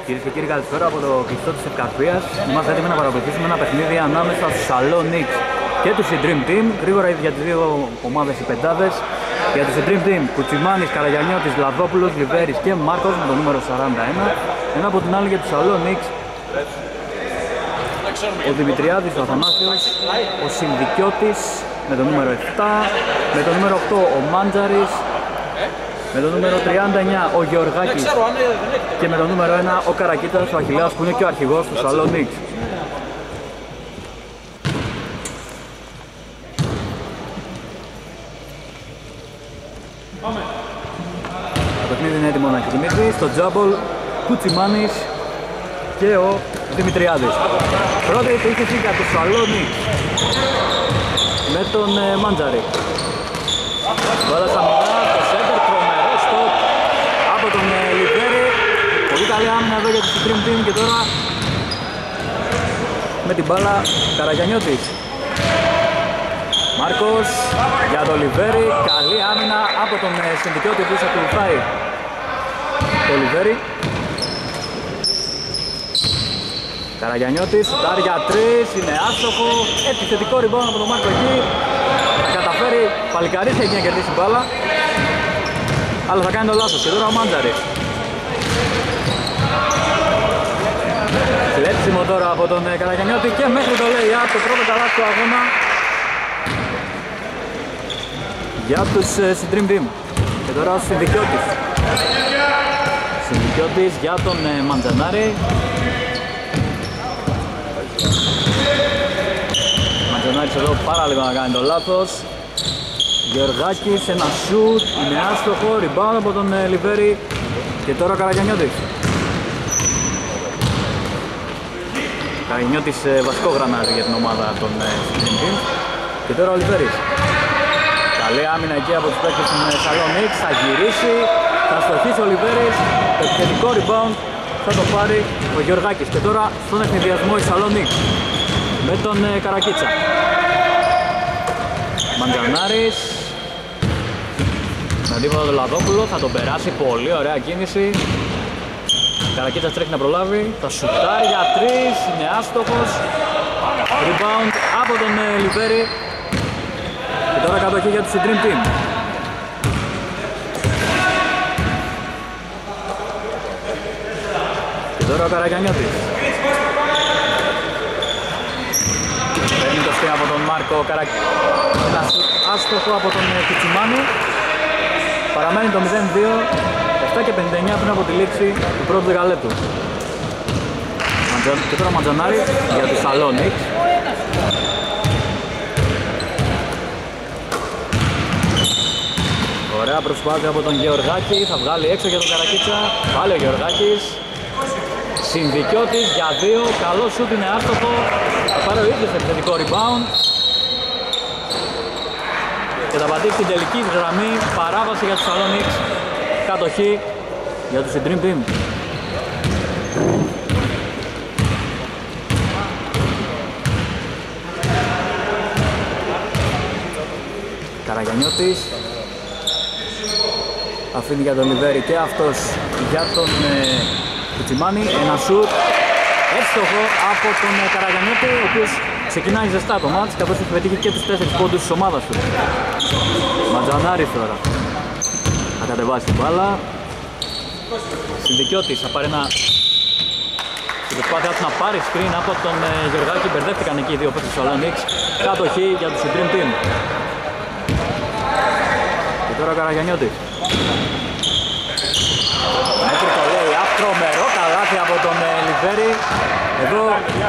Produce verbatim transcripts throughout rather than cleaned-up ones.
Κυρίες και κύριοι, καλησπέρα από το κλειστό της Ευκαρπίας. Είμαστε έτοιμοι να παρακολουθήσουμε ένα παιχνίδι ανάμεσα στους Salonix και τους Dream Team. Γρήγορα για τις δύο ομάδες οι πεντάδες. Για τους Dream Team, Κουτσιμάνης, Καραγιαννιώτης, Λαδόπουλος, Λιβέρης και Μάρκος με το νούμερο σαράντα ένα. Ενώ από την άλλη για τους Salonix, ο Δημητριάδης, ο Αθανάσιος, ο Συνδικιώτης με το νούμερο επτά, με το νούμερο οκτώ ο Μάντζαρης, με το νούμερο τριάντα εννιά ο Γεωργάκης και με το νούμερο ένα ο Καρακίτας, ο Αχιλλέας, που είναι και ο αρχηγός του Salonix. Το παιχνίδι είναι έτοιμο να ξεκινήσει. Στο τζάμπολ Κουτσιμάνης και ο Δημητριάδης. Πρώτη επίθεση για το Salonix με τον ε, Μάντζαρη. Βάλα στα μηνά, το σέντερ, τρομερό στοπ από τον ε, Λιβέρη. Πολύ καλή άμυνα εδώ για το Dream Team και τώρα με την μπάλα Καραγιαννιώτης. Μάρκος για τον Λιβέρη, καλή άμυνα από τον ε, Συνδικιώτη που ακολουθάει το Λιβέρη. Καραγιαννιώτης, σουτάρει για τρεις, είναι άστοχο, επιθετικό ριμπάουν από τον Μάρκο εκεί. Θα καταφέρει, παλικαρίς έχει να κερδίσει μπάλα, αλλά θα κάνει το λάθος και τώρα ο Μάντζαρης. Κλέψιμο τώρα από τον Καραγιαννιώτη και μέχρι το lay-up, το πρώτο καλάθι του αγώνα για τους Dream Team. Και τώρα ο Συνδικιώτης. Συνδικιώτης για τον Μαντζανάρη. Μαντζανάρης εδώ πάρα λίγο να κάνει το λάθος. Γεωργάκης, ένα σουτ, είναι άστοχο, rebound από τον Λιβέρη και τώρα ο Καραγιαννιώτης. Καραγιαννιώτης βασικό γρανάζι για την ομάδα των Dream Team. Και τώρα ο Λιβέρης. Καλή άμυνα εκεί από τους παίκτες των Salonix, θα γυρίσει, θα στοχίσει ο Λιβέρης, το επιθετικό rebound θα το πάρει ο Γεωργάκης. Και τώρα στον ευνηδιασμό η Salonix με τον Καρακίτσα. Μαντζανάρης, με αντίβολο τον Λαδόπουλο, θα τον περάσει, πολύ ωραία κίνηση. Καρακίτσας τρέχει να προλάβει, θα σουτάρει για τρεις, είναι άστοχος. Rebound από τον Λιβέρη. Και τώρα κατοχή για τους Dream Team. Και τώρα ο Καραγιαννιώτης. Παίρνει το στήμα από τον Μάρκο Καρακίτσα. Ένα άστοχο από τον Κουτσιμάνη. Παραμένει το μηδέν δύο, επτά και πενήντα εννιά πριν από τη λήξη του πρώτου δεκαλέπτου. Και τώρα Μαντζανάρη για τους Salonix. Ωραία προσπάθεια από τον Γεωργάκη, θα βγάλει έξω για τον Καρακίτσα. Πάλι ο Γεωργάκης. Συνδικιώτης για δύο, καλό σουτ, είναι άστοχο. Θα πάρει ο ίδιος επιθετικό rebound. Και θα πατήσει την τελική γραμμή, παράβαση για τους Salonix. Κατοχή για τους Dream Team. Καραγιαννιώτης. Αφήνει για τον Λιβέρη και αυτός για τον ε, Κουτσιμάνη. Ένα σουτ εύστοχο από τον ε, Καραγιαννιώτη, ο οποίος ξεκινάει ζεστά το μάτς, καθώς έχει πετύχει και τους τέσσερις πόντους της ομάδας του. Μαντζανάρης τώρα θα κατεβάσει την μπάλα. Συνδικιώτης θα πάρει ένα... Στην προσπάθειά του να πάρει screen από τον ε, Γεωργάκη, μπερδεύτηκαν εκεί οι δύο παίκτες του Salonix. Κατοχή για τους Dream Team. Και τώρα ο Καραγιαννιώτης. Μέχρι το λέει, τρομερό καλάθι από τον ε, Λιβέρη. Εδώ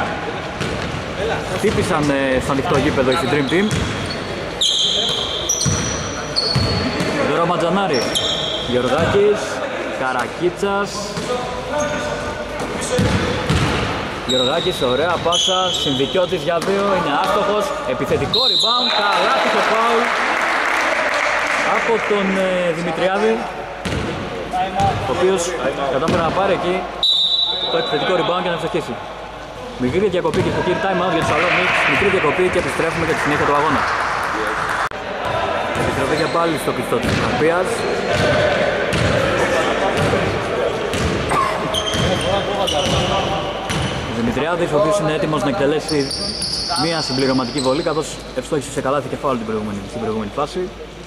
χτύπησαν ε, στο ανοιχτό γήπεδο οι Dream Team. Και τώρα ο Μαντζανάρης. Γεωργάκης, Καρακίτσας. Γεωργάκης, ωραία πάσα, Συνδικιώτης για δύο, είναι άστοχος. Επιθετικό rebound, καλάθι και φάουλ από τον ε, Δημητριάδη, ο οποίος κατάφερε να πάρει εκεί το επιθετικό rebound και να ευστοχίσει. Μικρή διακοπή και στο time out για τους Salonix, μικρή διακοπή και επιστρέφουμε για τη συνέχεια του αγώνα. Επιστροφή και πάλι στο κλειστό της Ευκαρπίας. Δημητριάδης, ο οποίος είναι έτοιμος να εκτελέσει μία συμπληρωματική βολή, καθώς ευστόχησε σε καλάθι και φάουλ την προηγούμενη, στην προηγούμενη φάση.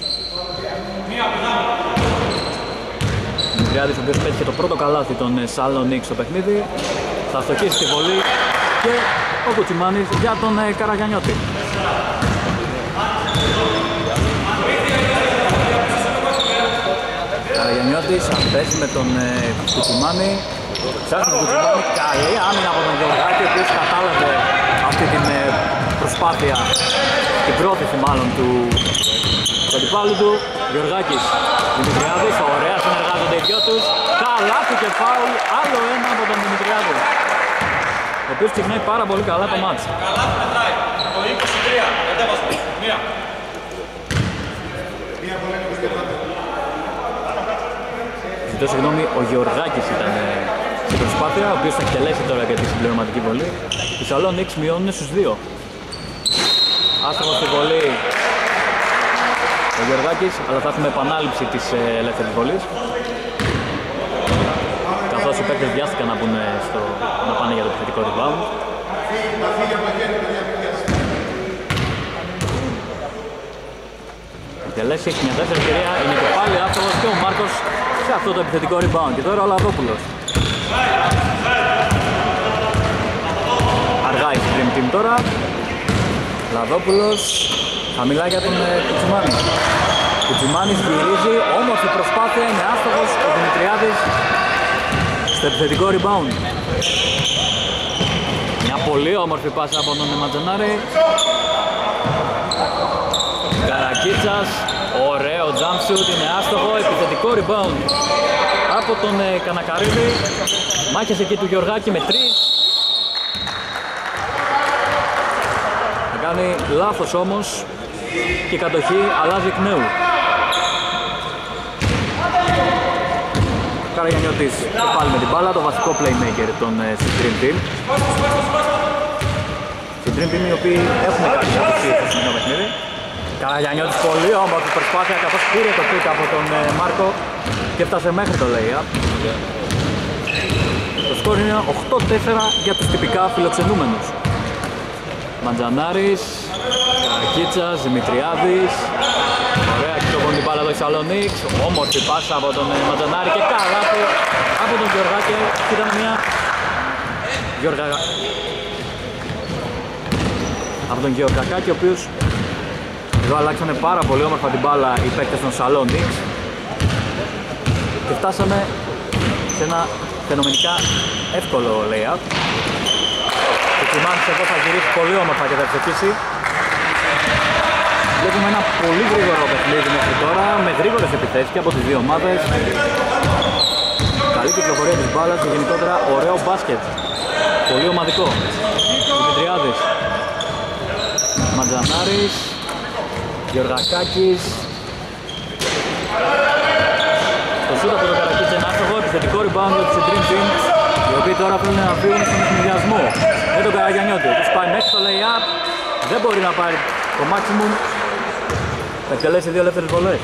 Δημητριάδης, ο οποίος πέτυχε το πρώτο καλάθι των Σαλονίκ στο παιχνίδι, θα αστοχίσει τη βολή και ο Κουτσιμάνης για τον Καραγιαννιώτη. Καραγιαννιώτης αντέζει με τον Κουτσιμάνη. Ψάχνει τον Κουτσιμάνη, καλή άμυνα από τον Γεωργάκη, ο οποίος κατάλαβε αυτή την προσπάθεια, την πρόθεση μάλλον του αντιπάλου του. Γεωργάκης, Δημητριάδης, ωραία συνεργάζονται οι δυο τους. Καλάθι και φάουλ, άλλο ένα από τον Δημητριάδη, ο οποίος ξεκινάει πάρα πολύ καλά το μάτς. Καλάθι μετράει, το είκοσι τρία, κατέβασμα, μία. Ζητώ συγγνώμη, ο Γεωργάκης ήταν στην προσπάθεια, ο οποίος θα εκτελέσει τώρα για τη συμπληρωματική βολή. Οι Σαλονίκ μειώνουν στους δύο. Άστοχος στη βολή ο Γεωργάκης, αλλά θα έχουμε επανάληψη της ελεύθερης βολής, καθώς οι παίκτες βιάστηκαν να, στο, να πάνε για το επιθετικό rebound. Εκτελέσει, έχει μια δεύτερη ευκαιρία, είναι και πάλι άστοχος και ο Μάρκος σε αυτό το επιθετικό rebound. Και τώρα ο Λαδόπουλος. Αργά η Dream Team τώρα. Λαδόπουλος χαμηλά για τον Κουτσιμάνη. Κουτσιμάνης γυρίζει, όμορφη προσπάθεια, είναι άστοχος ο Δημητριάδης στο επιθετικό rebound. Μια πολύ όμορφη πάσα από τον Ματζανάρη. Καρακίτσας, ωραίο jump shoot, είναι άστοχο, επιθετικό rebound από τον ε, Κανακαρίδη. Μάχες εκεί του Γεωργάκη με τρεις. Θα κάνει λάθος όμως και η κατοχή αλλάζει εκ νέου. Καραγιαννιώτης και πάλι με την μπάλα, το βασικό playmaker των ε, Dream Team. Στην Dream Team οι οποίοι έχουν κάποιες αποψίες στο σημερινό παιχνίδι. Καραγιαννιώτης, πολύ όμορφη προσπάθεια, καθώς πήρε το πικ από τον ε, Μάρκο και φτάσε μέχρι το lay-up. Το σκορ είναι οκτώ τέσσερα για τους τυπικά φιλοξενούμενους. Μαντζανάρης, Καρακίτσας, Δημητριάδης. Ωραία, κοιτώβουν την μπάλα εδώ οι Σαλονίκ. Όμορφη πάσα από τον ε, Μαντζανάρη και καλάθι από τον Γεωργάκη. Ήταν μια Γεωργα... από τον Γεωργακάκη, ο οποίος εδώ αλλάξανε πάρα πολύ όμορφα την μπάλα οι παίκτες των Σαλονίκ και φτάσαμε σε ένα φαινομενικά εύκολο lay-up. Ο Κουτσιμάνης εδώ θα γυρίσει πολύ όμορφα και θα εξοπλίσει. Βλέπουμε ένα πολύ γρήγορο παιχνίδι μέχρι τώρα, με γρήγορες επιθέσεις και από τις δύο ομάδες. Καλή κυκλοφορία της μπάλας και γενικότερα ωραίο μπάσκετ. Πολύ ομαδικό. Δημητριάδης, Μαντζανάρης, Γεωργακάκης. Το σούτ από τον Καρακίτσα είναι άστοχο, επιθετικό rebound για τους Dream Team, οι οποίοι τώρα θέλουν να φύγουν στον ευνηδιασμό με τον Καραγιαννιώτη. Τους πάει μέχρι το lay-up, δεν μπορεί να πάρει το maximum, θα εκτελέσει δύο ελεύθερες βολές.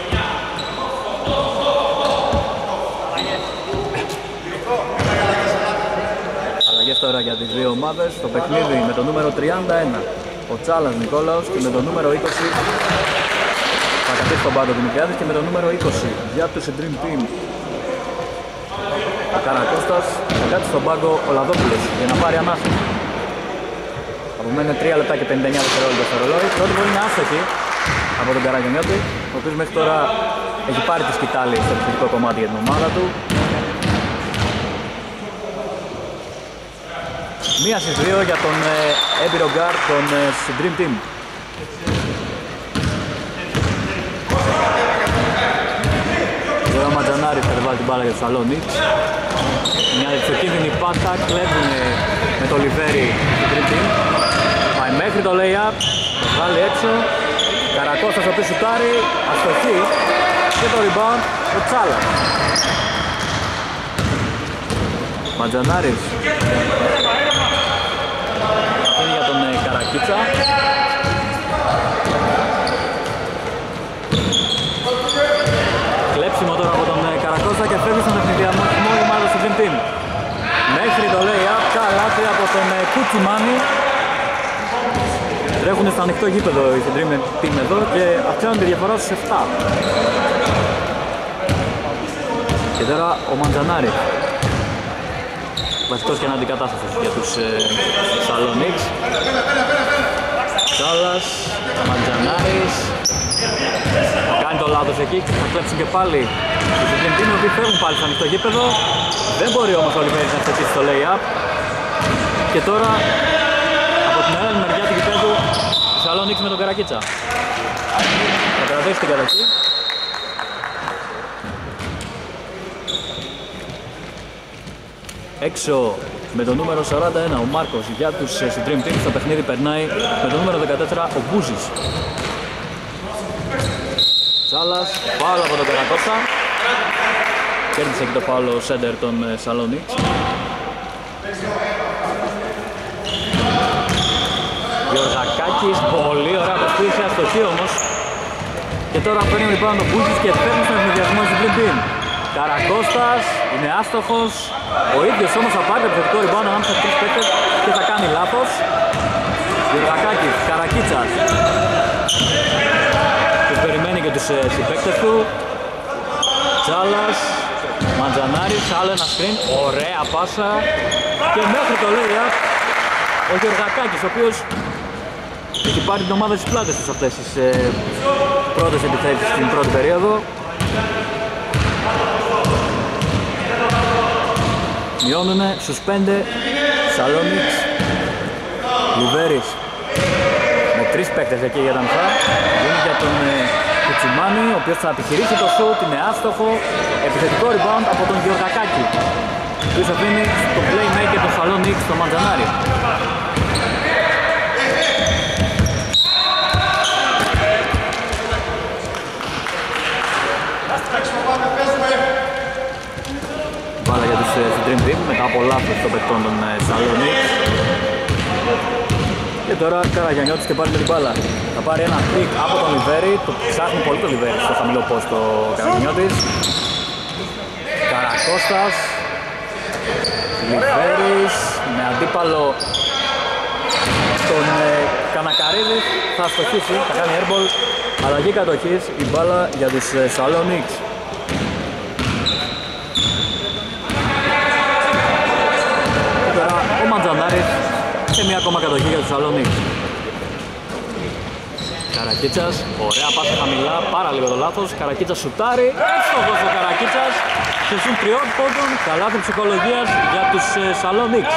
Αλλαγές τώρα για τις δύο ομάδες, το παιχνίδι με το νούμερο τριάντα ένα. Ο Τσάλας Νικόλαος και με το νούμερο είκοσι θα καθίσει τον πάγκο Δημητριάδης και με το νούμερο είκοσι για τους Dream Team ο Καρακώστας θα κάτσει στον πάγκο ο Λαδόπουλος για να πάρει ανάσα. Απομένουν τρία λεπτά και πενήντα εννιά δευτερόλεπτα στο ρολόι. Πρώτη βολή είναι άστοχη από τον Καραγιαννιώτη, ο οποίος μέχρι τώρα έχει πάρει τη σκητάλη στο επιθετικό κομμάτι για την ομάδα του. Μία στις δύο για τον ε, έμπειρο γκάρ των ε, Dream Team. Τώρα ο Ματζανάρης θα βάλει την μπάλα για τους Σαλονίκ. Μια εξοκίνδυνη πάτα, κλέβουν ε, με το λιβέρι του Dream Team. Πάει μέχρι το lay-up, το βγάλει έξω. Καρακώστας ο οποίος σουτάρει, αστοχή και το rebound ο Τσάλα. Ματζανάρης είναι για τον ε, Καρακίτσα. Κλέψιμο τώρα από τον ε, Καρακώστα και φεύγει στον ευνηδιασμό η ομάδα του Dream Team. Μέχρι το lay-up, καλάθι από τον ε, Κουτσιμάνη. Τρέχουν στο ανοιχτό γήπεδο οι Dream Team εδώ και αυξάνουν τη διαφορά στους επτά. Και τώρα ο Μαντζανάρη. Βασικός και αντικατάστατος για τους ε, Salonics. Τσάλας, Μαντζανάρης. Κάνει το λάθος εκεί και θα κλέψουν και πάλι οι Dream Team, οι οποίοι φεύγουν πάλι στο ανοιχτό γήπεδο. Δεν μπορεί όμως ο Λιβέρης να θετήσει το lay-up. Και τώρα από την άλλη μεριά του γηπέδου η Salonics με τον Καρακίτσα. Θα κρατήσει την κατοχή. Έξω με το νούμερο σαράντα ένα ο Μάρκος για τους Dream Team. Στο παιχνίδι περνάει με το νούμερο δεκατέσσερα ο Μπούζης. Τσάλας, φάουλ από τον Καρακότσα. Κέρδισε και το φάουλ ο σέντερ των Salonics. Γεωργακάκης, πολύ ωραία προσπίση, αστοχή όμως. Και τώρα παίρνει λοιπόν τον Μπούζης και φέρνει στον ευνηδιασμό του Dream Team. Καρακώστας είναι άστοχος. Ο ίδιος όμως θα πάρει το επιθετικό rebound ανάμεσα στους τρεις παίκτες και θα κάνει λάθος. Γεωργακάκης, Καρακίτσας. Τους περιμένει και τους συμπαίκτες του. Τσάλας, Μαντζανάρης, άλλο ένα screen. Ωραία πάσα. Και μέχρι το lay-up ο Γεωργακάκης, ο οποίος έχει πάρει την ομάδα στις πλάτες τους αυτές τις ε, πρώτες επιθέσεις στην πρώτη περίοδο. Μειώνουνε στους πέντε Salonics. Λιβέρης με τρεις παίκτες εκεί για τα μισά. Δίνει για τον ε, Κουτσιμάνη, ο οποίος θα επιχειρήσει το shoot, είναι άστοχο. Επιθετικό rebound από τον Γεωργακάκη, ο οποίος αφήνει το playmaker των Salonics στο Μαντζανάρη. Μπάλα για τους Dream Team μετά από λάθος των παικτών των Salonics. Και τώρα Καραγιαννιώτης και πάλι με την μπάλα. Θα πάρει ένα trick από τον Λιβέρη. Το ψάχνει πολύ το Λιβέρη στο χαμηλό post ο Καραγιαννιώτης. Καρακώστας. Λιβέρης με αντίπαλο τον ε, Κανακαρίδη. Θα αστοχίσει, θα κάνει airball. Αλλαγή κατοχής, η μπάλα για τους ε, Salonics. Και τώρα ο Μαντζανάρης και μια ακόμα κατοχή για τους Salonics. Καρακίτσας, ωραία πάσα χαμηλά, πάρα λίγο το λάθος. Καρακίτσας σουτάρει, εύστοχος ο Καρακίτσας σε συν τριών πόντων, καλάθι ψυχολογίας για τους ε, Salonics.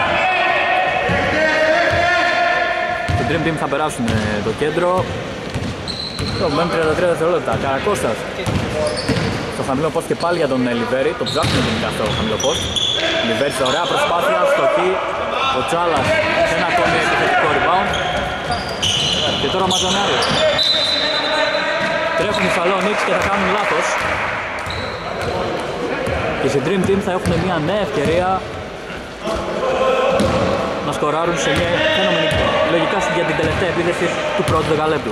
Το Dream Team θα περάσουν ε, το κέντρο. Το μένουν τριάντα τρία δευτερόλεπτα. Καρακώστας στο χαμηλό post και πάλι για τον ε, Λιβέρη. Το ψάχνουν γενικά στο χαμηλό post. Λιβέρης, ωραία προσπάθεια, στοχή. Ο Τσάλας σε ένα ακόμη επιθετικό rebound. Και τώρα ο Μαντζανάρης. Τρέχουν οι Salonics και θα κάνουν λάθος. Και οι Dream Team θα έχουν μια νέα ευκαιρία να σκοράρουν σε μια φαινομενική, λογικά για την τελευταία επίθεση του πρώτου δεκαλέπτου.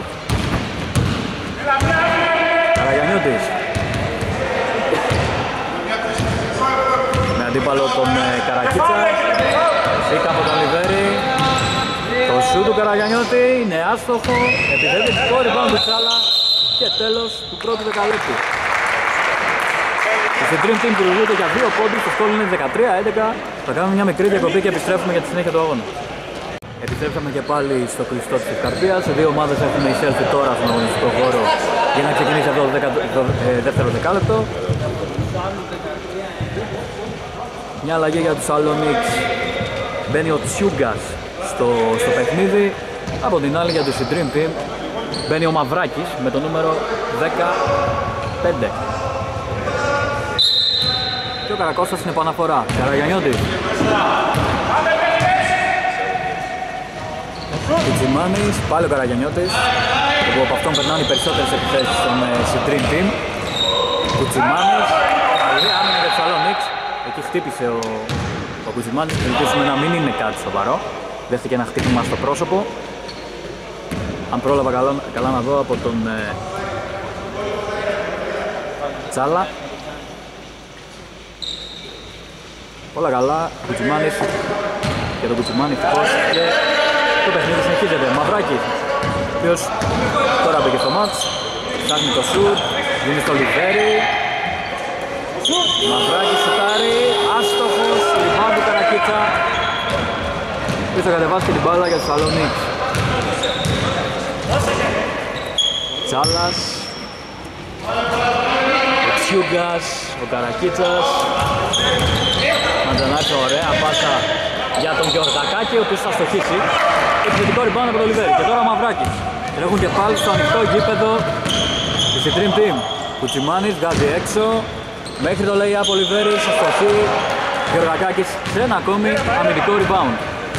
Καραγιαννιώτης με αντίπαλο τον Καρακίτσα. Σίκα από τον Λιβέρη. Το σου του Καραγιαννιώτη είναι άστοχο. Επιθετικό rebound του Τσάλα. Και τέλος του πρώτου δεκαλέπτου. Οι Dream Team προηγούνται για δύο πόντους. Το σκόρ είναι δεκατρία έντεκα. Θα κάνουμε μια μικρή διακοπή και επιστρέφουμε για τη συνέχεια του αγώνα. Επιστρέψαμε και πάλι στο κλειστό της Ευκαρπίας. Οι δύο ομάδες έχουν εισέλθει τώρα στον αγωνιστικό χώρο για να ξεκινήσει αυτό το δεύτερο δεκάλεπτο. Μια αλλαγή για τους Salonics. Μπαίνει ο Τσιούγκας στο, στο παιχνίδι. Από την άλλη για τους Dream Team μπαίνει ο Μαυράκης με το νούμερο δεκαπέντε. Και ο Καρακώστας είναι επαναφορά. Καραγιαννιώτης. Κουτσιμάνης, πάλι ο Καραγιαννιώτης. όπου από αυτόν περνάνε οι περισσότερες επιθέσεις στον Dream Team. Κουτσιμάνης, καλή άμυνα για τους Salonics. Εκεί χτύπησε ο, ο Κουτσιμάνης, ελπίζουμε να μην είναι κάτι σοβαρό. Δέχτηκε ένα χτύπημα στο πρόσωπο. Αν πρόλαβα καλά, καλά να δω από τον ε, Τσάλα. Όλα καλά, Κουτσιμάνης για τον Κουτσιμάνη ευτυχώς και το παιχνίδι συνεχίζεται. Μαυράκης, ο οποίος τώρα μπήκε στο μάτς, ψάχνει το σουτ, δίνει στο Λιβέρι. Μαυράκης σουτάρει, άστοχος, rebound του Καρακίτσα. Και θα κατεβάσει και την μπάλα για τους Σαλονίκς. Τσάλας, ο Τσιούγκας, ο Καρακίτσας. Μαντζανάκης, ωραία πάσα για τον Γιορτακάκη, ο οποίος θα στοχίσει. Επιθετικό rebound από το Λιβέρι. Και τώρα ο Μαυράκης. Τρέχουν και πάλι στο ανοιχτό γήπεδο της Dream Team. Κουτσιμάνης βγάζει έξω. Μέχρι το λέει από Λιβέρι, στο στοχή. Γιορτακάκης σε ένα ακόμη αμυντικό rebound.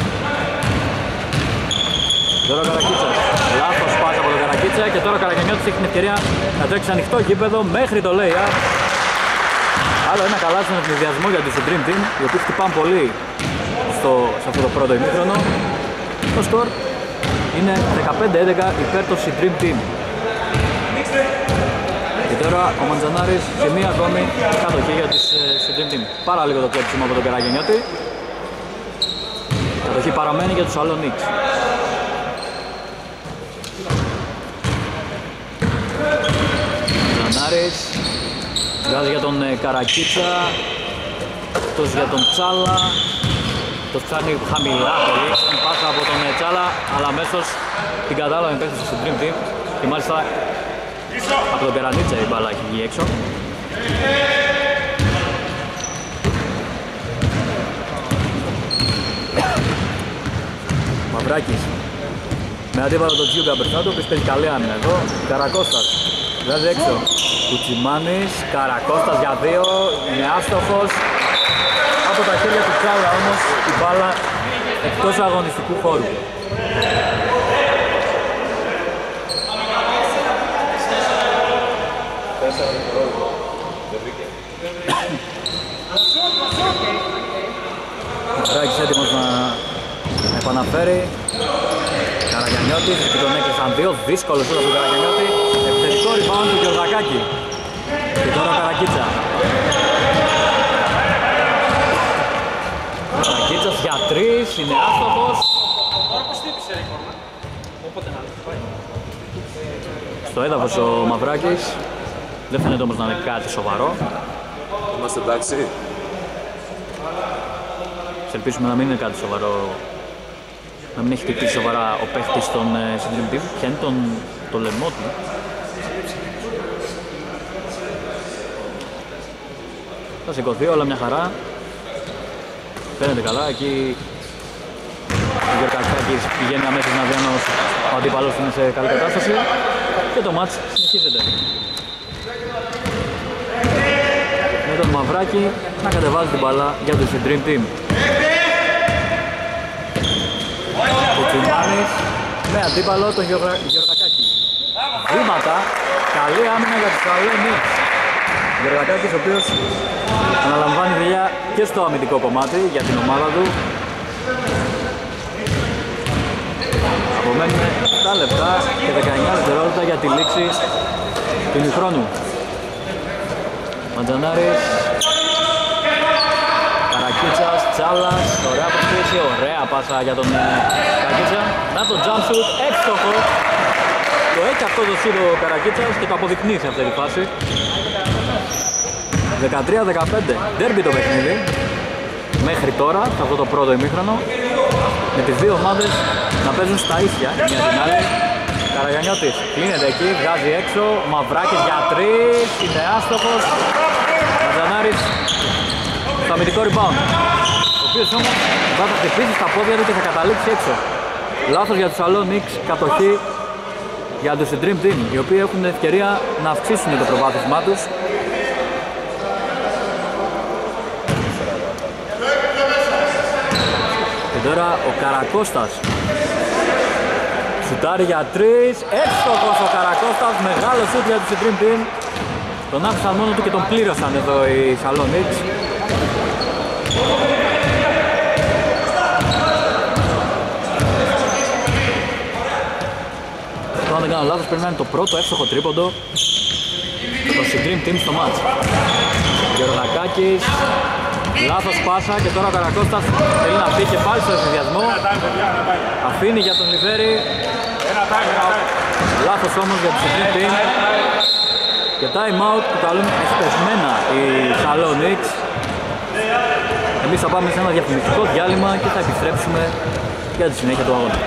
Τώρα ο Καρακίτσας. Λάθος πάσα από τον Καρακίτσα και τώρα ο Καραγιαννιώτης έχει την ευκαιρία να τρέξει ανοιχτό γήπεδο μέχρι το lay-up. Άλλο ένα καλά στον ευνηδιασμό για τους Dream Team, οι οποίοι χτυπάνε πολύ στο, σε αυτό το πρώτο ημίχρονο. Το σκορ είναι δεκαπέντε έντεκα υπέρ το Dream Team. Και τώρα ο Μαντζανάρης σε μία ακόμη κατοχή για τις Dream Team. Πάρα λίγο το κλέψιμο από τον Καραγιαννιώτη. Κατοχή παραμένει για τους Σαλονίκς. Μαντζανάρης βγάζει για τον Καρακίτσα, αυτός για τον Τσάλα. Το ψάχνει χαμηλά πολύ, την πάσα από τον Τσάλα, αλλά αμέσως την κατάλαβε παίκτης στο Dream Team και μάλιστα από τον Περανίτσα η μπάλα έχει βγει έξω. Μαυράκης με αντίπαλο τον Τζιούγκα μπροστά του, οποίος παίζει καλή άμυνα εδώ. Καρακώστας βγάζει έξω. Κουτσιμάνης, Καρακώστας για δύο, είναι άστοχος. Από τα χέρια του Τσάλα όμως η μπάλα εκτός αγωνιστικού χώρου. Ο Μαυράκης έτοιμος να επαναφέρει. Καραγιαννιώτης και τον έκλεισαν δύο, δύσκολο σούτ από τον Καραγιαννιώτη. Επιθετικό rebound του Γιορδακάκη. Και τώρα Καρακίτσα. Καρακίτσας για τρεις, είναι άστοχος. Στο έδαφος ο Μαυράκης. Δεν φαίνεται όμως να είναι κάτι σοβαρό. Είμαστε εντάξει. Ελπίσουμε να μην είναι κάτι σοβαρό. Να μην έχει χτυπήσει σοβαρά ο παίχτης στον συντηρητή. Πιάνει τον, το λαιμό του. Θα σηκωθεί όλα μια χαρά. Φαίνεται καλά. Εκεί ο Γιορκακάκης πηγαίνει αμέσως να δει αν ο αντίπαλος είναι σε καλή κατάσταση. Και το μάτς συνεχίζεται. Με τον Μαυράκη να κατεβάζει την μπαλά για τους Dream Team. Κουτσιμάνης με αντίπαλο τον Γιορδακάκη. Βήματα, καλή άμυνα για τους Σαλονίκς. Γιορδακάκης ο οποίος αναλαμβάνει δουλειά και στο αμυντικό κομμάτι για την ομάδα του. Απομένουν επτά λεπτά και δεκαεννιά δευτερόλεπτα για τη λήξη του ημιχρόνου. Μαντζανάρης, Καρακίτσας, Τσάλας, ωραία προσθέση, ωραία πάσα για τον Καρακίτσα. Να το jump shoot, έξοχο. Το έχει αυτό το shoot ο Καρακίτσας και το αποδεικνύει σε αυτή τη φάση. δεκατρία δεκαπέντε, ντέρμπι το παιχνίδι. Μέχρι τώρα, σε αυτό το πρώτο ημίχρονο, με τις δύο ομάδες να παίζουν στα ίσια μια την άλλη. Καραγιαννιώτης κλείνεται εκεί, βγάζει έξω, Μαυράκης για τρεις, είναι άστοχος. Μαντζανάρης στο αμυντικό rebound, ο οποίος όμως θα χτυπήσει στα πόδια του και θα καταλήξει έξω. Λάθος για τους Σαλονίκς, κατοχή για τους Dream Team, οι οποίοι έχουν την ευκαιρία να αυξήσουν το προβάδισμά τους. Και τώρα ο Καρακώστας σουτάρει για τρεις, εύστοχος ο Καρακώστας, μεγάλο σουτ για τους Dream Team. Τον άφησαν μόνο του και τον πλήρωσαν εδώ οι Σαλονίκς. Αν δεν κάνω λάθος πρέπει να είναι το πρώτο εύστοχο τρίποντο το Dream Team στο μάτς. Γιορδακάκης, Λάθος πάσα και τώρα ο Καρακώστας θέλει να μπει και πάλι στο συνδυασμό. Αφήνει για τον Λιβέρη. Λάθος όμως για τη Supreme Team. Και time out που καλούν εσπεσμένα οι Salonics. Εμείς θα πάμε σε ένα διαφημιστικό διάλειμμα και θα επιστρέψουμε για τη συνέχεια του αγώνα.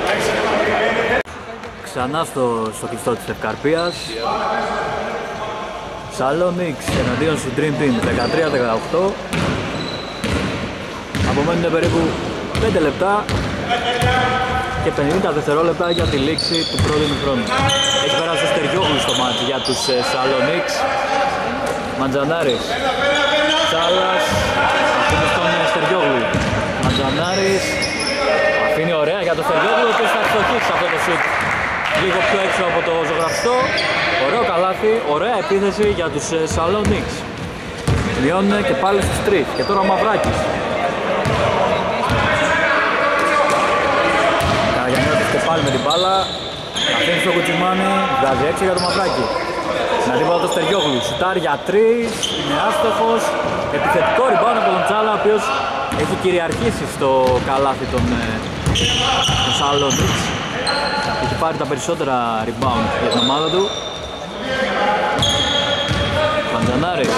Ξανά στο, στο κλειστό της Ευκαρπίας. Salonics εναντίον Supreme Team δεκατρία δεκαοκτώ. Απομένουν περίπου πέντε λεπτά και πενήντα δευτερόλεπτα για τη λήξη του πρώτου ημιχρόνου. Έχει περάσει ο Στεριόγλου στο μάτι για τους Salonics. Μαντζανάρης, Τσάλας, αφήνει στον Στεριόγλου. Μαντζανάρης, αφήνει ωραία για τον Στεριόγλου, ο οποίος θα εξοχίσει αυτό το σουτ λίγο πιο έξω από το ζωγραφιστό. Ωραίο καλάθι, ωραία επίθεση για τους Salonics. Μειώνουν και πάλι στους τρεις. Και τώρα ο Μαυράκης. Καραγιαννιώτης και πάλι με την μπάλα. Αφήνει στο Κουτσιμάνι, βγάζει έξω για το Μαυράκη. Να δει το Στεριόγλου, σουτάρει για τρεις, είναι άστοχος. Επιθετικό rebound από τον Τσάλα, ο οποίος έχει κυριαρχήσει στο καλάθι των, των Salonics. Έχει πάρει τα περισσότερα rebound για την ομάδα του. Μαντζανάρης.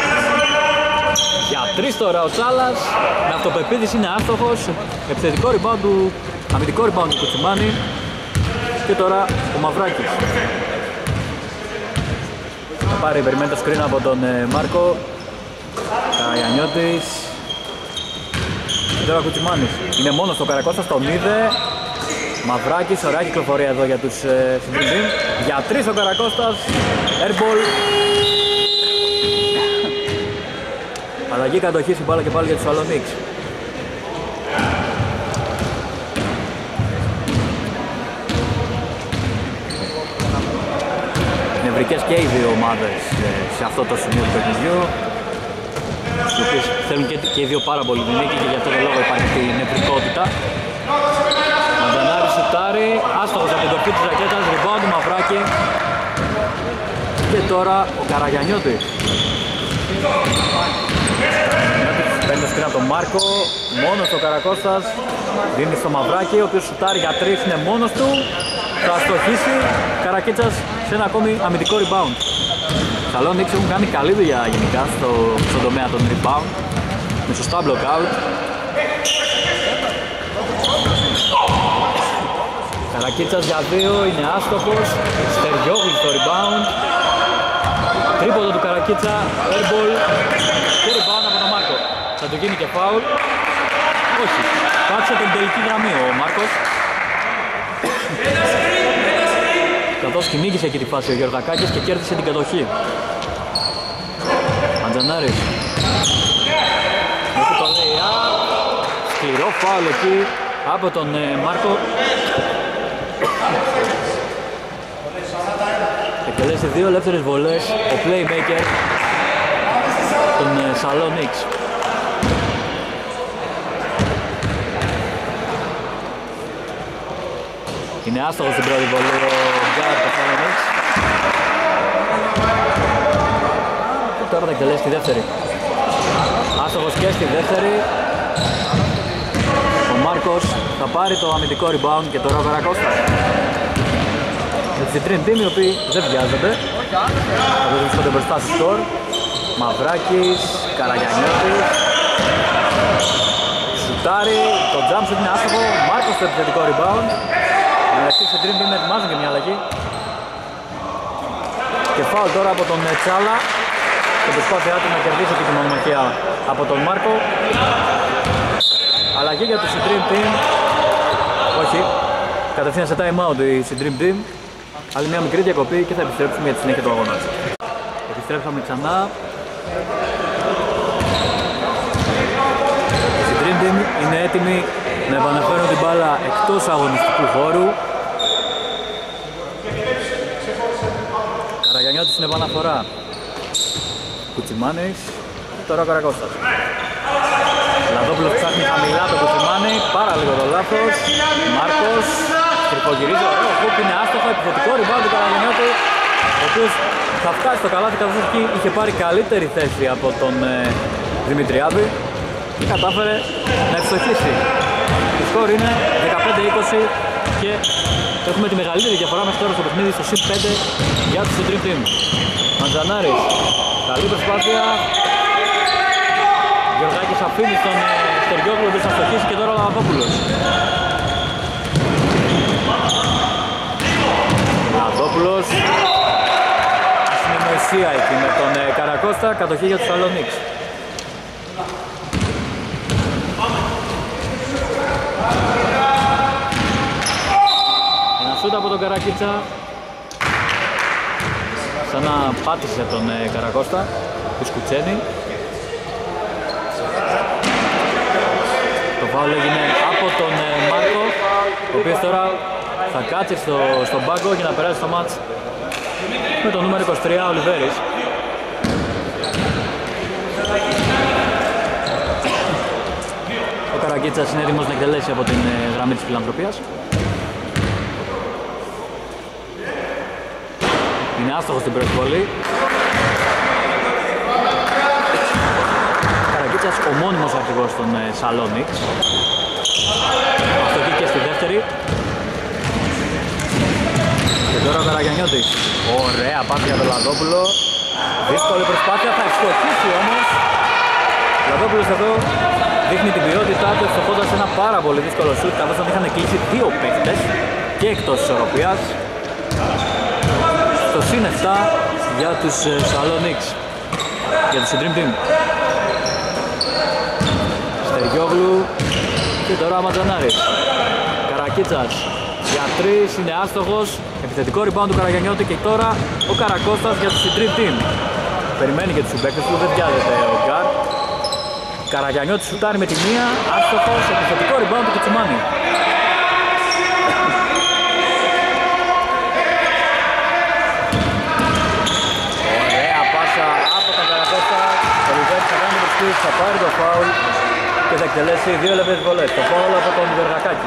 Για τρεις τώρα ο Τσάλας, με αυτοπεποίθηση είναι άστοχος. Επιθετικό rebound του, αμυντικό rebound του Κουτσιμάνι. Και τώρα ο Μαυράκης. Θα πάρει, περιμένει το screen από τον ε, Μάρκο. Καραγιαννιώτης. Και τώρα ο Κουτσιμάνης. Είναι μόνος το Καρακώστας, τον είδε. Μαυράκης, ωραία κυκλοφορία εδώ για τους ε, Supreme. Για τρεις ο Καρακώστας. Airball. Αλλαγή κατοχής η μπάλα και πάλι για τους Salonics. Νευρικές και οι δύο ομάδες σε αυτό το σημείο του παιχνιδιού, οι οποίες θέλουν και, και οι δύο πάρα πολύ την νίκη και για αυτόν τον λόγο υπάρχει αυτή η νευρικότητα. Μαντζανάρης σουτάρει, άστοχος από την κορφή της ρακέτας, rebound του Μαυράκη. Και τώρα ο Καραγιαννιώτης. Παίρνει το σκριν από τον Μάρκο, μόνος ο Καρακώστας, δίνει στο Μαυράκη, ο οποίος σουτάρει για τρεις, είναι μόνος του. Θα στοχίσει, Καρακίτσας σε ένα ακόμη αμυντικό rebound. Salonics έχουν κάνει καλή δουλειά γενικά στο, στον τομέα των rebound, με σωστά block out. Καρακίτσας για δύο, είναι άστοχος, Στεριόγλου στο rebound. Τρίποδο του Καρακίτσα, airball και rebound από τον Μάρκο. Θα του γίνει και foul. Όχι, πάτησε την τελική γραμμή ο Μάρκος. Καθώς κυνήγησε εκεί τη φάση ο Γεωργακάκης και κέρδισε την κατοχή. Μαντζανάρης. Μέχρι το lay-up. Σκληρό φάουλ εκεί από τον ε, Μάρκο. Εκτελέσει δύο ελεύθερες βολές ο playmaker των ε, Salonics. Είναι άστοχος στην πρώτη βολή ο Γκάρ του Salonics. Και τώρα θα εκτελέσει τη δεύτερη. Άστοχος και στη δεύτερη. Ο Μάρκος θα πάρει το αμυντικό rebound και τώρα ο Καρακώστας. Με τις Dream Team οι οποίοι δεν βιάζονται. Θα βρίσκονται μπροστά στο σκορ. Μαυράκης, Καραγιαννιώτης. Σουτάρι, το jump shot είναι άστοχο. Μάρκος το επιθετικό rebound. Εντάξει, σε Dream Team ετοιμάζουν και μια αλλαγή. Και φάουλ τώρα από τον Τσάλα. Και προσπάθειά του να κερδίσει και την μονομαχία από τον Μάρκο. Αλλαγή για το Dream Team. Όχι. Κατευθείαν σε time out η Dream Team. Άλλη μια μικρή διακοπή και θα επιστρέψουμε για τη συνέχεια του αγώνα. Επιστρέψαμε ξανά. Η Dream Team είναι έτοιμη να επαναφέρουν την μπάλα εκτός αγωνιστικού χώρου. Καραγιαννιώτης στην επαναφορά. Κουτσιμάνης. Τώρα ο Καρακώστας. Λαδόπουλος ψάχνει χαμηλά το Κουτσιμάνι. Πάρα λίγο το λάθος. Μάρκος. Τρυπογυρίζει ωραίο χούπ, είναι άστοχο, επιθετικό rebound του Καραγιαννιώτη, ο οποίος θα φτάσει στο καλάθι καθώς εκεί είχε πάρει καλύτερη θέση από τον ε, Δημητριάδη. και κατάφερε να ευστοχίσει. Το σκορ είναι δεκαπέντε είκοσι και έχουμε τη μεγαλύτερη διαφορά μέχρι τώρα στο παιχνίδι στο συν πέντε για τους Dream Team. Μαντζανάρης, καλή προσπάθεια. Γεωργάκης αφήνει στον Στεριόγλου να ευστοχίσει και τώρα ο Λαδόπουλος. Λαδόπουλος. Ασυνεννοησία εκεί με τον Καρακώστα, κατοχή για τους Σαλονίξ. Ένα σούτ από τον Καρακίτσα. Σαν να πάτησε τον Καρακώστα, του σκουτσένει. Το φάουλ έγινε από τον Μάρκο, ο οποίος τώρα θα κάτσει στο, στον πάγκο για να περάσει στο μάτς με το νούμερο είκοσι τρία, ο Λιβέρης. Ο Καρακίτσας είναι έτοιμος να εκτελέσει από την γραμμή της φιλανθρωπίας. Είναι άστοχος στην πρώτη βολή. Καρακίτσας, ο μόνιμος αρχηγός των Σαλόνιξ. Αστοχή και στη δεύτερη. Και τώρα ο Καραγιαννιώτης. Ωραία πάσα για τον Λαδόπουλο. Δύσκολη προσπάθεια, θα ευστοχίσει όμως. Ο Λαδόπουλος εδώ δείχνει την ποιότητά του, ευστοχώντας ένα πάρα πολύ δύσκολο σουτ, καθώς αν είχαν κλείσει δύο παίκτες και εκτός ισορροπίας. Στο συν επτά για τους Σαλόνιξ, για τους Dream Team. Στεριόγλου και τώρα ο Ματζανάρης. Καρακίτσας για τρεις, είναι άστοχος. Επιθετικό rebound του Καραγιαννιώτη και τώρα ο Καρακώστας για τους Dream Team. Περιμένει και τους συμπαίκτες του, δεν βιάζεται ο Γκάρ. Καραγιαννιώτης σουτάρει με τη μία, άστοχος, επιθετικό rebound του Κουτσουμάνη. Ωραία πάσα από τον Καρακώστα. Ο Λιβέρης θα κάνει το σκούτ, θα πάρει το φάουλ και θα εκτελέσει δύο ελεύθερες βολές. Το φάουλ από τον Γεωργακάκη.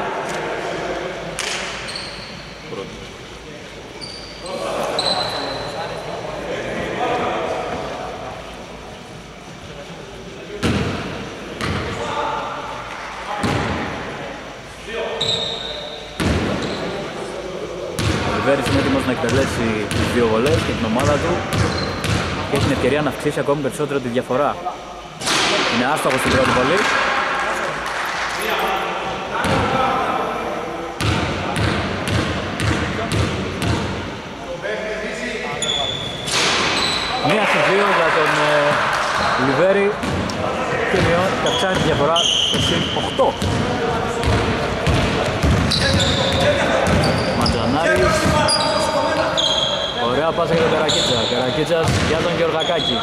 Ο Λιβέρης είναι έτοιμος να εκτελέσει τις δύο βολές και την ομάδα του και έχει την ευκαιρία να αυξήσει ακόμη περισσότερο τη διαφορά. Είναι άστοχος στην πρώτη βολή. Μία στις δύο για τον ε, Λιβέρη και μειώνει και αυξάνει τη διαφορά στο συν οκτώ. Ματζανάρης. Ωραία πάσα για τον Καρακίτσα. Καρακίτσας για τον Γεωργακάκη.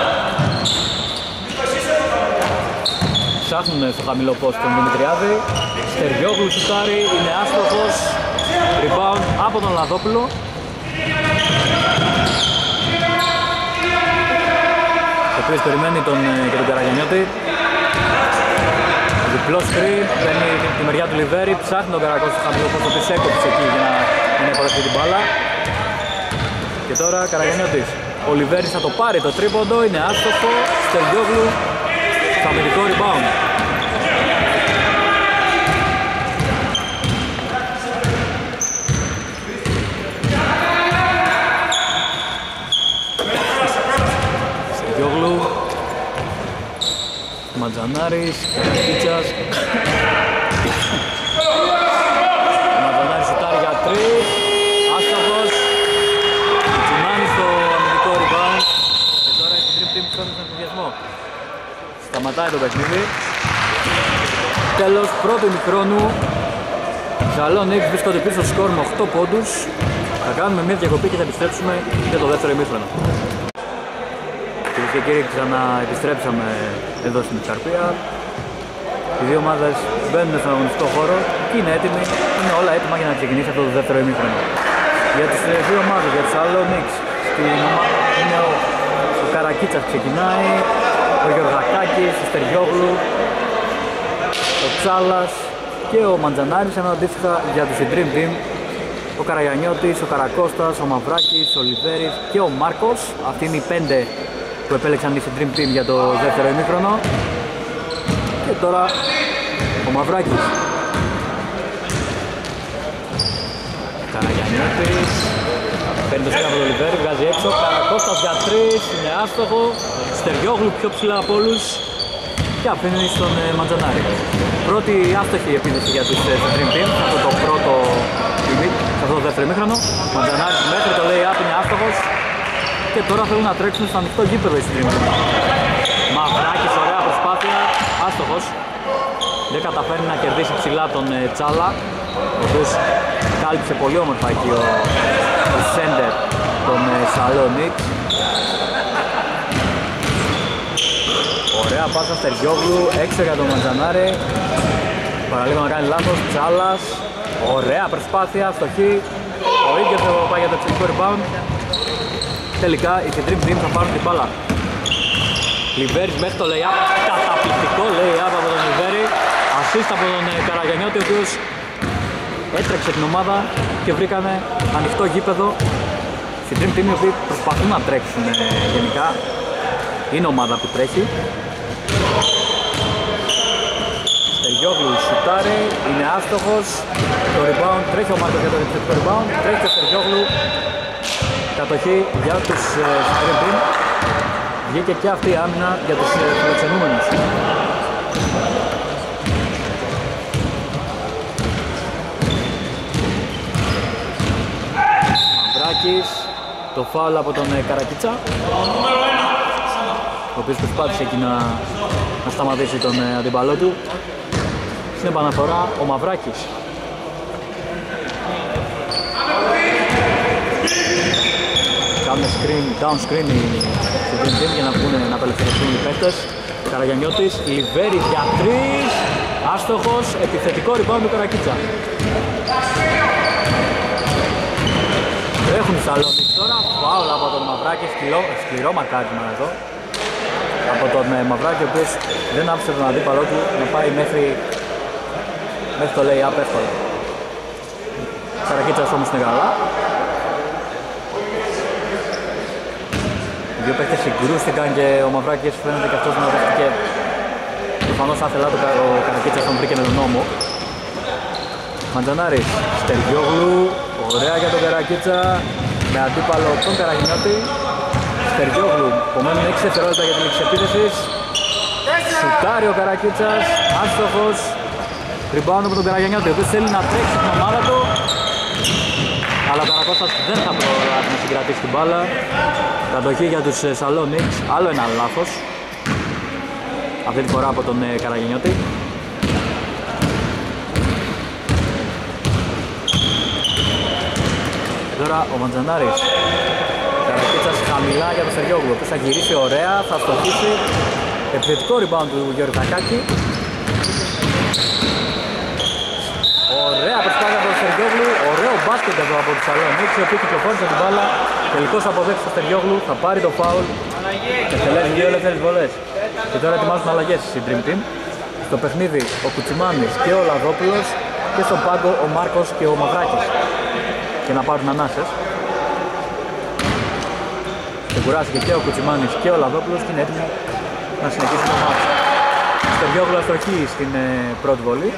Ψάχνουν στο χαμηλό post τον Δημητριάδη. Στεριόγλου σουτάρει, είναι άστοχος. Rebound από τον Λαδόπουλο. Ο οποίος περιμένει τον, και τον Καραγιαννιώτη. Διπλό screen, παίρνει τη μεριά του Λιβέρη, ψάχνει τον Καρακώστο στο χαμηλό post, ο οποίος έκοψε εκεί για να μην αποδεχτεί την μπάλα. Και τώρα Καραγιαννιώτης. Ο Λιβέρης θα το πάρει το τρίποντο, είναι άστοχο. Στεριόγλου, στο αμυντικό rebound. Στεριόγλου, Ματζανάρης, Καρακίτσας. Ο Ματζανάρης σουτάρει για τρεις, άστοχος. Κουτσουμάνης στο αμυντικό rebound. Και τώρα έχει Dream Team στον ενθουσιασμό. Σταματάει το παιχνίδι. Τέλος πρώτου ημιχρόνου. Σαλόνιξ βρίσκονται πίσω σκορ με οκτώ πόντους. Θα κάνουμε μια διακοπή και θα επιστρέψουμε για το δεύτερο ημίχρονο. Κυρίες και κύριοι, ξαναεπιστρέψαμε εδώ στην Εξαρπία. Οι δύο ομάδες μπαίνουν στον αγωνιστικό χώρο και είναι έτοιμοι, είναι όλα έτοιμα για να ξεκινήσει αυτό το δεύτερο ημίχρονο. Για τις δύο ομάδες, για τους Σαλόνιξ, είναι ο, ο Καρακίτσας ξεκινάει, ο Γεωργακάκης, ο Στεριόγλου, ο Τσάλας και ο Μαντζανάρης, ενώ αντίστοιχα για τους Dream Team ο Καραγιαννιώτης, ο Καρακώστας, ο Μαυράκης, ο Λιβέρης και ο Μάρκος. Αυτοί είναι οι πέντε που επέλεξαν οι Dream Team για το δεύτερο ημίχρονο. Και τώρα ο Μαυράκης. Καραγιαννιώτης. Παίρνει το σκάφο του Λιβέρη, βγάζει έξω. Καρακώστας για τρεις, είναι άστοχο. Στεριόγλου πιο ψηλά από όλους. Και αφήνει στον ε, Μαντζανάρη. Πρώτη άστοχη επίδεση για τους ε, Dream Team. Αυτό το πρώτο limit, σε αυτό το δεύτερο ημίχρονο. Μαντζανάρης μέχρι το lay-up είναι άστοχος. Και τώρα θέλουν να τρέξουν στο ανοιχτό γήπεδο οι Dream Team. Μαυράκης, ωραία προσπάθεια. Άστοχος. Δεν καταφέρνει να κερδίσει ψηλά τον ε, Τσάλα. Ο οποίος κάλυψε πολύ όμορφα εκεί ο, ο σέντερ των ε, Σαλόνικ. Ωραία πάσα Στεριόγλου, έξω για τον Μαντζανάρη. Παραλίγο να κάνει λάθος, Τσάλας. Ωραία προσπάθεια, φτωχή. Ο ίδιος θα πάει για το εξαιρετικό rebound. Τελικά οι Dream Team θα πάρουν την μπάλα. Λιβέρης μέχρι το lay-up, καταπληκτικό lay-up από τον Λιβέρη. Assist από τον Καραγιαννιώτη, ο οποίος έτρεξε την ομάδα και βρήκανε ανοιχτό γήπεδο. Οι Dream Team οι οποίοι προσπαθούν να τρέξουν ε, γενικά. Είναι ομάδα που τρέχει. Στεριόγλου σουτάρει, είναι άστοχος. Το rebound, τρέχει ο Μάρκος για το επιθετικό rebound. Τρέχει ο Στεριόγλου. Κατοχή για τους Dream Team. Βγήκε και αυτή η άμυνα για τους φιλοξενούμενους. Μαυράκης, το φάουλ από τον Καρακίτσα, ο οποίος προσπάθησε εκεί να, να σταματήσει τον αντίπαλό του. Στην επαναφορά ο Μαυράκης. Κάνουν screen, down screen οι Dream Team για να, πούνε, να απελευθερωθούν οι παίκτες. Καραγιαννιώτης, Λιβέρης για τρεις, άστοχος, επιθετικό rebound του Καρακίτσα. Έχουν οι Σαλόνικ τώρα, φάουλ από τον Μαυράκη, σκληρό, σκληρό μακάρισμα εδώ. Από τον ε, Μαυράκη, ο οποίος δεν άφησε τον αντίπαλό του να πάει μέχρι, μέχρι το lay-up εύκολα. Καρακίτσας όμως είναι καλά. Οι δύο παίκτες συγκρούστηκαν και ο Μαυράκης φαίνεται και αυτός να δέχτηκε. Προφανώς άθελά του ο Καρακίτσας τον βρήκε με τον νόμο. Μαντζανάρης, Στεριόγλου, ωραία για τον Καρακίτσα, με αντίπαλο τον Καραγιαννιώτη. Στεριόγλου, απομένουν έξι δευτερόλεπτα για την λήξη επίθεσης. Σουτάρει ο Καρακίτσας, άστοχος. Rebound από τον Καραγιαννιώτη, ο οποίος θέλει να τρέξει την ομάδα του. Αλλά ο Καρακώστας δεν θα προλάβει να συγκρατήσει την μπάλα. Κατοχή για τους Σαλόνικς, άλλο ένα λάθος. Αυτή τη φορά από τον Καραγιαννιώτη. Τώρα ο Μαντζανάρης. Καρακίτσας χαμηλά για τον Στεριόγλου, που θα γυρίσει ωραία, θα στοχίσει. Επιθετικό rebound του Γεωργακάκη. Ωραία προσπάθεια από τον Στεριόγλου, ωραίο μπάσκετ εδώ από τους Σαλόνικς, ο οποίος κυκλοφόρησε την μπάλα. Τελικώς αποδέχεται τον Στεριόγλου, θα πάρει το φάουλ και τελειώσει δύο ελεύθερες βολές. Και τώρα ετοιμάζουν αλλαγές στην Dream Team. Στο παιχνίδι ο Κουτσιμάνης και ο Λαδόπουλος και στον πάγκο ο Μάρκος και ο Μαυράκης. Και να πάρουν ανάσες. Και κουράστηκε και ο Κουτσιμάνης και ο Λαδόπουλος και είναι έτοιμοι να συνεχίσουν το μάτς. Στεριόγλου αστοχή στην ε, πρώτη βολή.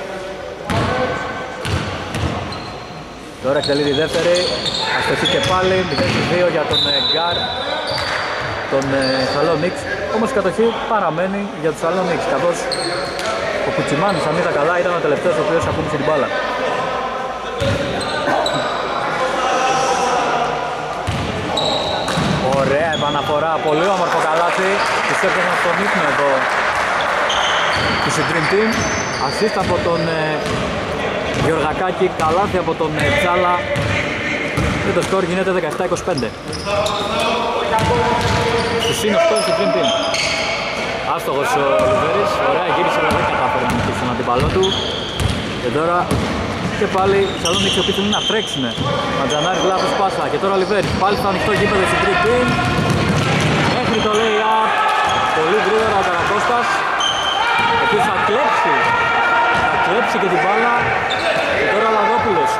Τώρα εκτελεί τη δεύτερη, αστοχή και πάλι, μηδέν δύο για τον ε, Γκάρ, τον ε, Σαλόνικς. Όμως η κατοχή παραμένει για τους Σαλόνικς, καθώς ο Κουτσιμάνης, αν είδα καλά, ήταν ο τελευταίος ο οποίος ακούμπησε την μπάλα. Ωραία επαναφορά, πολύ όμορφο καλάθι. Πιστεύω να στον ύπνο εδώ του Dream Team. Assist από τον ε, Γεωργακάκη, καλάθι από τον ε, Τσάλα. Και το σκορ γίνεται δεκαεπτά είκοσι πέντε. Στους συν οκτώ του Dream Team. Άστοχος ο Λιβέρης, ωραία γύρισε, αλλά δεν κατάφερε να νικήσει τον αντίπαλό του. Και τώρα και πάλι οι Σαλόνικοι οι οποίοι θέλουν να τρέξουν. Μαντζανάρης λάθος πάσα και τώρα ο Λιβέρης πάλι στο ανοιχτό γήπεδο στην Dream Team. Μέχρι το lay-up, πολύ γρήγορα ο Καρακώστας, ο οποίος θα κλέψει, θα κλέψει και την μπάλα. Και τώρα ο Λαδόπουλος.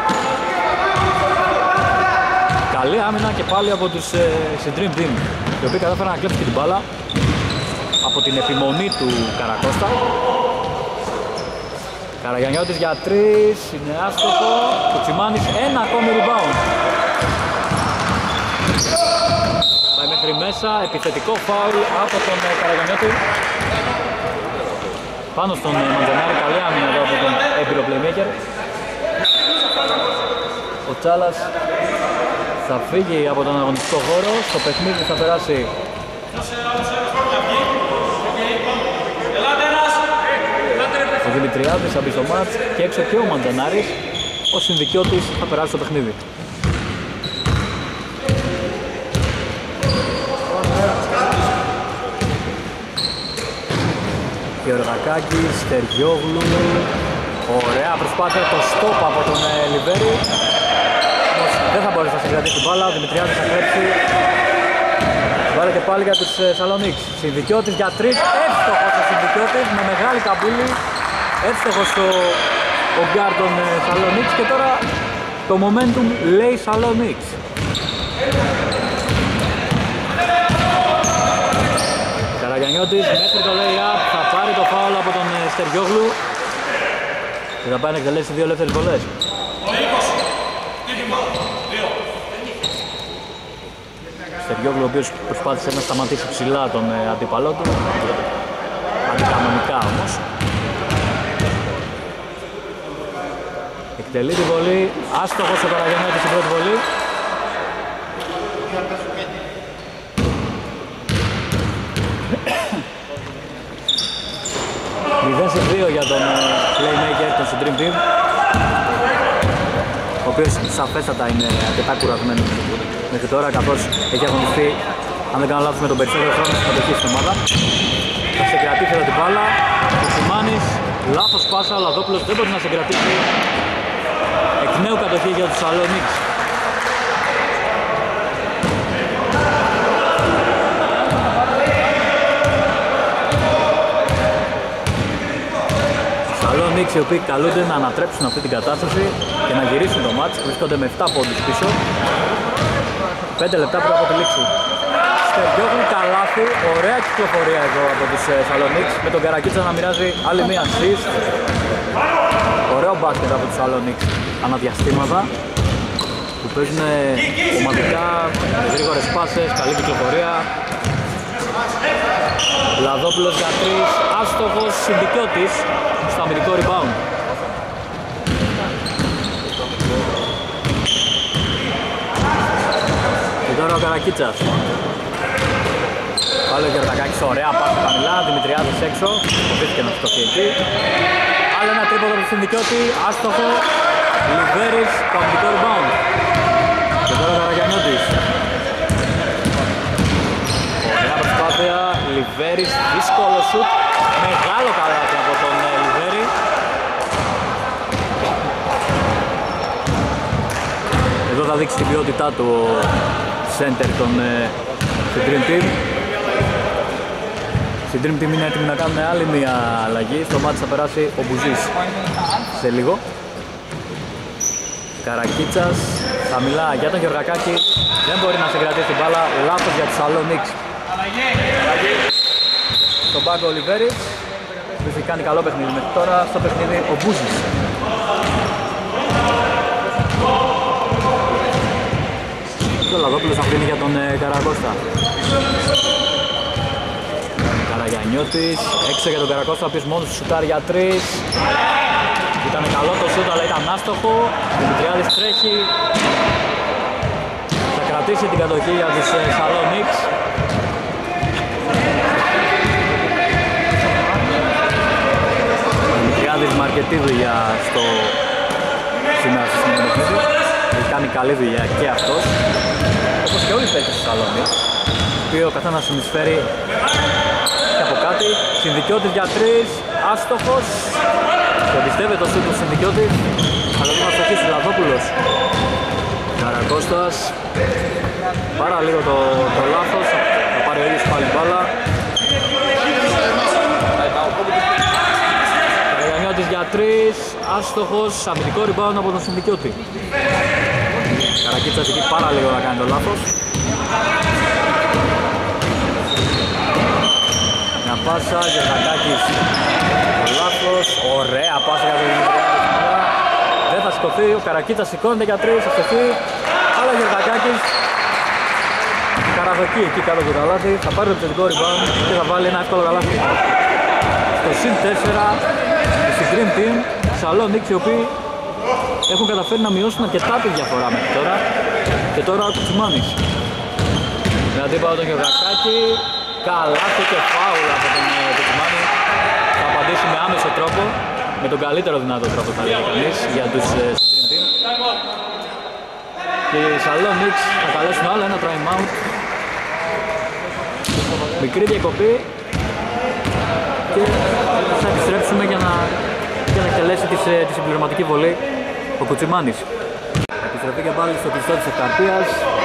Καλή άμυνα και πάλι από τους ε, Dream Team, οι οποίοι κατάφεραν να κλέψουν και την μπάλα από την επιμονή του Καρακώστα. Καραγιαννιώτης για τρεις, είναι άστοχο. Κουτσιμάνης ένα ακόμη rebound. Πάει μέχρι μέσα, επιθετικό φάουλ από τον Καραγιαννιώτη. Πάνω στον Μαντζανάρη, καλή άμυνα εδώ από τον έμπειρο playmaker. Ο Τσάλας θα φύγει από τον αγωνιστικό χώρο, στο παιχνίδι θα περάσει ο Δημητριάδης, θα μπει στο μάτς και έξω και ο Μαντζανάρης, ο Συνδικιώτης θα περάσει στο παιχνίδι. Γεωργακάκης, Στεριόγλου, ωραία προσπάθεια, το στόπ από τον Λιβέρη. Όμως δεν θα μπορέσει να συγκρατήσει την μπάλα, ο Δημητριάδης θα κλέψει. Βάλε και πάλι για τους Σαλονίκς. Συνδικιώτης για τρεις, εύστοχος ο Συνδικιώτης με μεγάλη καμπύλη. Εύστοχος ο, ο γκάρ των Σαλονίκς και τώρα το momentum λέει Σαλονίκς. Καραγιαννιώτης μέχρι το lay-up θα πάρει το φάουλ από τον Στεριόγλου και θα πάει να εκτελέσει δύο ελεύθερες βολές. Στεριόγλου ο οποίος προσπάθησε να σταματήσει ψηλά τον αντίπαλό του, αντικανονικά όμως. Εκτελεί τη βολή, άστοχος ο Καραγιαννιώτης στην πρώτη βολή. μηδέν σε δύο για τον playmaker, τον Dream Team, ο οποίος σαφέστατα είναι αρκετά κουρασμένος μέχρι τώρα, καθώς έχει αγωνιστεί, αν δεν κάνω λάθος, με τον περισσότερο χρόνο συμμετοχή στην ομάδα. Θα συγκρατήσει εδώ την μπάλα, ο Σιμάνης, λάθος πάσα, ο Λαδόπουλος δεν μπορεί να συγκρατήσει. Εκ νέου κατοχή για τους Σαλονίκς. Οι οποίοι καλούνται να ανατρέψουν αυτή την κατάσταση και να γυρίσουν το μάτς, βρίσκονται με επτά πόντους πίσω. πέντε λεπτά πριν από τη λήξη. Στεριόγλου καλάθι, ωραία κυκλοφορία εδώ από τους Σαλονίκς, με τον Καρακίτσα να μοιράζει άλλη μία assist. Ωραίο μπάσκετ από τους Σαλονίκς αναδιαστήματα που παίζουν ομαδικά, με γρήγορες πάσες, καλή κυκλοφορία. Λαδόπουλος για τρεις, άστοχος, Συνδικιώτης στο αμυντικό rebound. Και τώρα ο Καρακίτσας. Πάλι ο Γερτακάκης, ωραία, πάση χαμηλά, Δημητριάδης έξω, φοβήθηκε να φτωχεί εκεί. Άλλο ένα τρίποδο του Συνδικιώτη, άστοχο, Λιβέρης, το αμυντικό rebound. Και τώρα ο Καραγιαννιώτης. Ωραία προσπάθεια, Λιβέρης, δύσκολο σουτ, μεγάλο καλάθι από τον Λιβέρη. Εδώ θα δείξει την ποιότητά του center των Dream Team. Στην Dream Team είναι έτοιμοι να κάνουν άλλη μια αλλαγή. Στο μάτι θα περάσει ο Μπουζής σε λίγο. Καρακίτσας, χαμηλά για τον Γεωργακάκη. Δεν μπορεί να συγκρατήσει την μπάλα, λάθος για τους Σαλονίκς. Στον πάγκο ο Λιβέρης, που έχει κάνει καλό παιχνίδι μέχρι τώρα. Στο παιχνίδι ο Μπούζης. Ο Λαδόπουλος αφήνει για τον ε, Καρακώστα. Καραγιαννιώτης, έξω για τον Καρακώστα, ο οποίος μόνος του σουτάρει για τρεις. Ήταν καλό το σουτ, αλλά ήταν άστοχο. Ο Δημητριάδης τρέχει. Θα κρατήσει την κατοχή για τους ε, Σαλονίκς. Ο Δημητριάδης με αρκετή δουλειά στο σήμερα στο παιχνίδι. Έχει κάνει καλή δουλειά και αυτός, όπως και όλοι οι παίκτες του Σαλονίκς, το οποίο ο καθένας συνεισφέρει και από κάτι. Συνδικιώτης για τρεις, άστοχος. Και πιστεύει το σούτ του Συνδικιώτη, αλλά δεν μας το αρχίσει ο Λαδόπουλος. Καρακώστας, πάρα λίγο το, το λάθος, θα πάρει ο ίδιος πάλι μπάλα. Καραγιαννιώτης για τρεις, άστοχος, αμυντικό rebound από τον Συνδικιώτη. Καρακίτσας εκεί πάρα λίγο να κάνει το λάθος. Μια πάσα, Γερχακάκης το λάθος. Αστόχος, ωραία πάσα για τον Δημητριάδη. Δεν θα σηκωθεί, ο Καρακίτσας σηκώνεται για τρεις, αστοχή. Αλλά ο Γεωργακάκης καραδοκεί εκεί κάτω το καλάθι, θα πάρει το επιθετικό rebound και θα βάλει ένα εύκολο καλάθι. Στο συν τέσσερα, η Dream Team, Σαλόνικς, οι οποίοι έχουν καταφέρει να μειώσουν αρκετά τη διαφορά μέχρι τώρα. Και τώρα ο Κουτσουμάνης. Με αντίπαλο τον Γεωργακάκη, καλάθι και φάουλ από τον Κουτσουμάνη. Θα απαντήσει με άμεσο τρόπο, με τον καλύτερο δυνατό τρόπο θα λέει κανείς για τους Dream Team. Και οι Σαλόνικς θα καλέσουν άλλο ένα time out. Μικρή διακοπή και θα επιστρέψουμε για να, για να εκτελέσει τη, τη συμπληρωματική βολή ο Κουτσιμάνης. Επιστροφή και πάλι στο κλειστό της Ευταρπίας.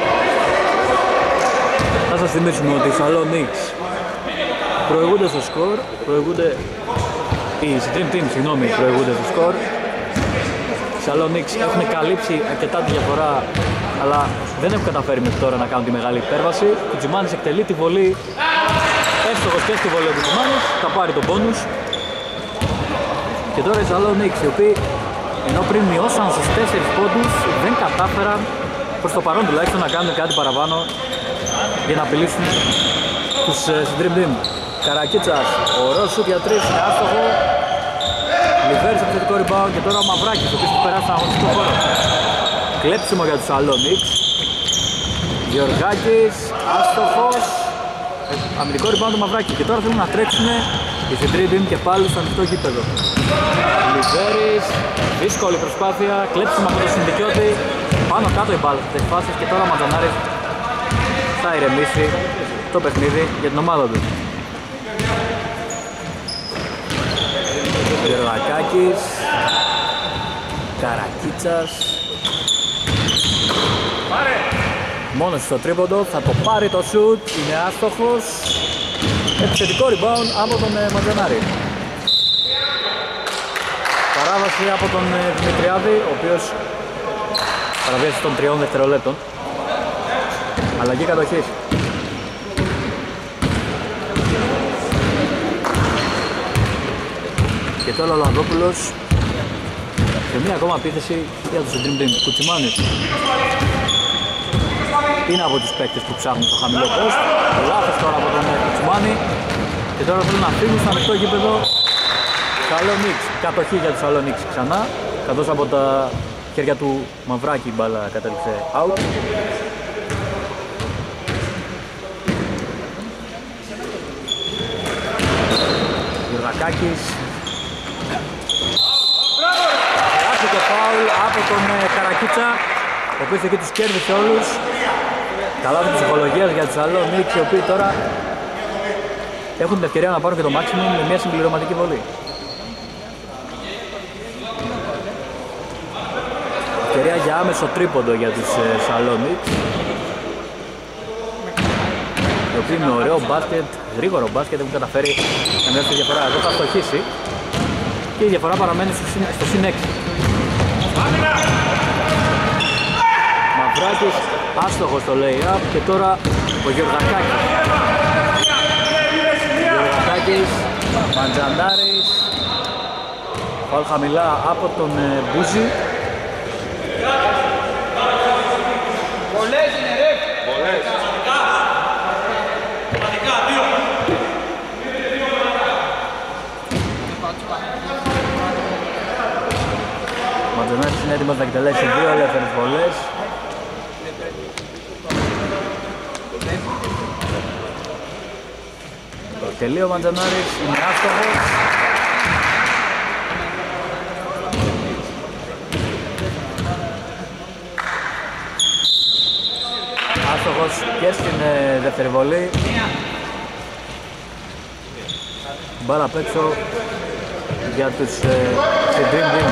Θα σας θυμίσουμε ότι οι Σαλόνικς προηγούνται στο σκορ, προηγούνται οι Dream Team, συγγνώμη, προηγούνται στο σκορ. Οι Σαλόνικς έχουν καλύψει αρκετά τη διαφορά, αλλά δεν έχουν καταφέρει μέχρι τώρα να κάνουν τη μεγάλη υπέρβαση. Ο Κουτσιμάνης εκτελεί τη βολή, εύστοχος και στη βολή ο Κουτσιμάνης, θα πάρει τον πόνους. Και τώρα οι Σαλόνικς, οι οποίοι ενώ πριν μειώσαν στους τέσσερις πόντους, δεν κατάφεραν προς το παρόν τουλάχιστον να κάνουν κάτι παραπάνω για να απειλήσουν τους Dream Team. Καρακίτσας, ωραίο σουτ για τρεις, είναι άστοχο. Λιβέρης από το θετικό rebound και τώρα ο Μαυράκης, ο οποίος έχει περάσει στον αγωνιστικό χώρο. Κλέψιμο για τους Σαλόνικς. Γεωργάκης, άστοχος. Αμυντικό rebound του Μαυράκη και τώρα θέλουν να τρέξουν οι Dream Team και πάλι στο ανοιχτό γήπεδο. Λιβέρης, δύσκολη προσπάθεια, κλέψιμο από το συνδικιώτη. Πάνω κάτω η μπάλα στις φάσεις και τώρα ο Ματζανάρης θα ηρεμήσει το παιχνίδι για την ομάδα του. Γερλακάκης, Καρακίτσας, μόνος στο τρίποντο, θα το πάρει το σουτ, είναι άστοχος. Επιθετικό rebound από τον Ματζανάρη. Παράβαση από τον Δημητριάδη, ο οποίος παραβίασε των τριών δευτερολέπτων. Αλλαγή κατοχής. Και τώρα ο Λανδόπουλος σε μία ακόμα επίθεση για τους Dream Team. Κουτσιμάνης είναι από τους παίκτες που ψάχνουν στο χαμηλό post. Λάθος τώρα από τον Κουτσιμάνη. Και τώρα θέλουν να φύγουν στο ανοιχτό γήπεδο Σαλόνικς. Κατοχή για τους Σαλόνικς ξανά, καθώς από τα χέρια του Μαυράκη η μπάλα κατέληξε out. Γεωργακάκης. Άρχισε το φάουλ από τον Καρακίτσα, ο οποίος εκεί τους κέρδισε όλους. Καλά της ψυχολογίας για τους Σαλόνικς, οι οποίοι τώρα έχουν την ευκαιρία να πάρουν και το maximum με μια συμπληρωματική βολή. Ευκαιρία για άμεσο τρίποντο για τους Σαλόνικς, οι οποίοι με ωραίο μπάσκετ, γρήγορο μπάσκετ έχουν καταφέρει να μειώσουν τη διαφορά. Εδώ θα στοχίσει και η διαφορά παραμένει στο συν έξι. Μαυράκης, άστοχος στο lay-up και τώρα ο Γεωργακάκης. Γεωργακάκης, Μαντζανάρης, φάουλ χαμηλά από τον Μπούζη. Πολλές είναι ρε! Πολλές! Ο Μαντζανάρης είναι έτοιμος να εκτελέσει δύο ελεύθερες βολές. Τελεί ο Μαντζανάρης, είναι άστοχος. Άστοχος και στην ε, δεύτερη βολή. Μπάλα απ' έξω για τους ε, Dream Team.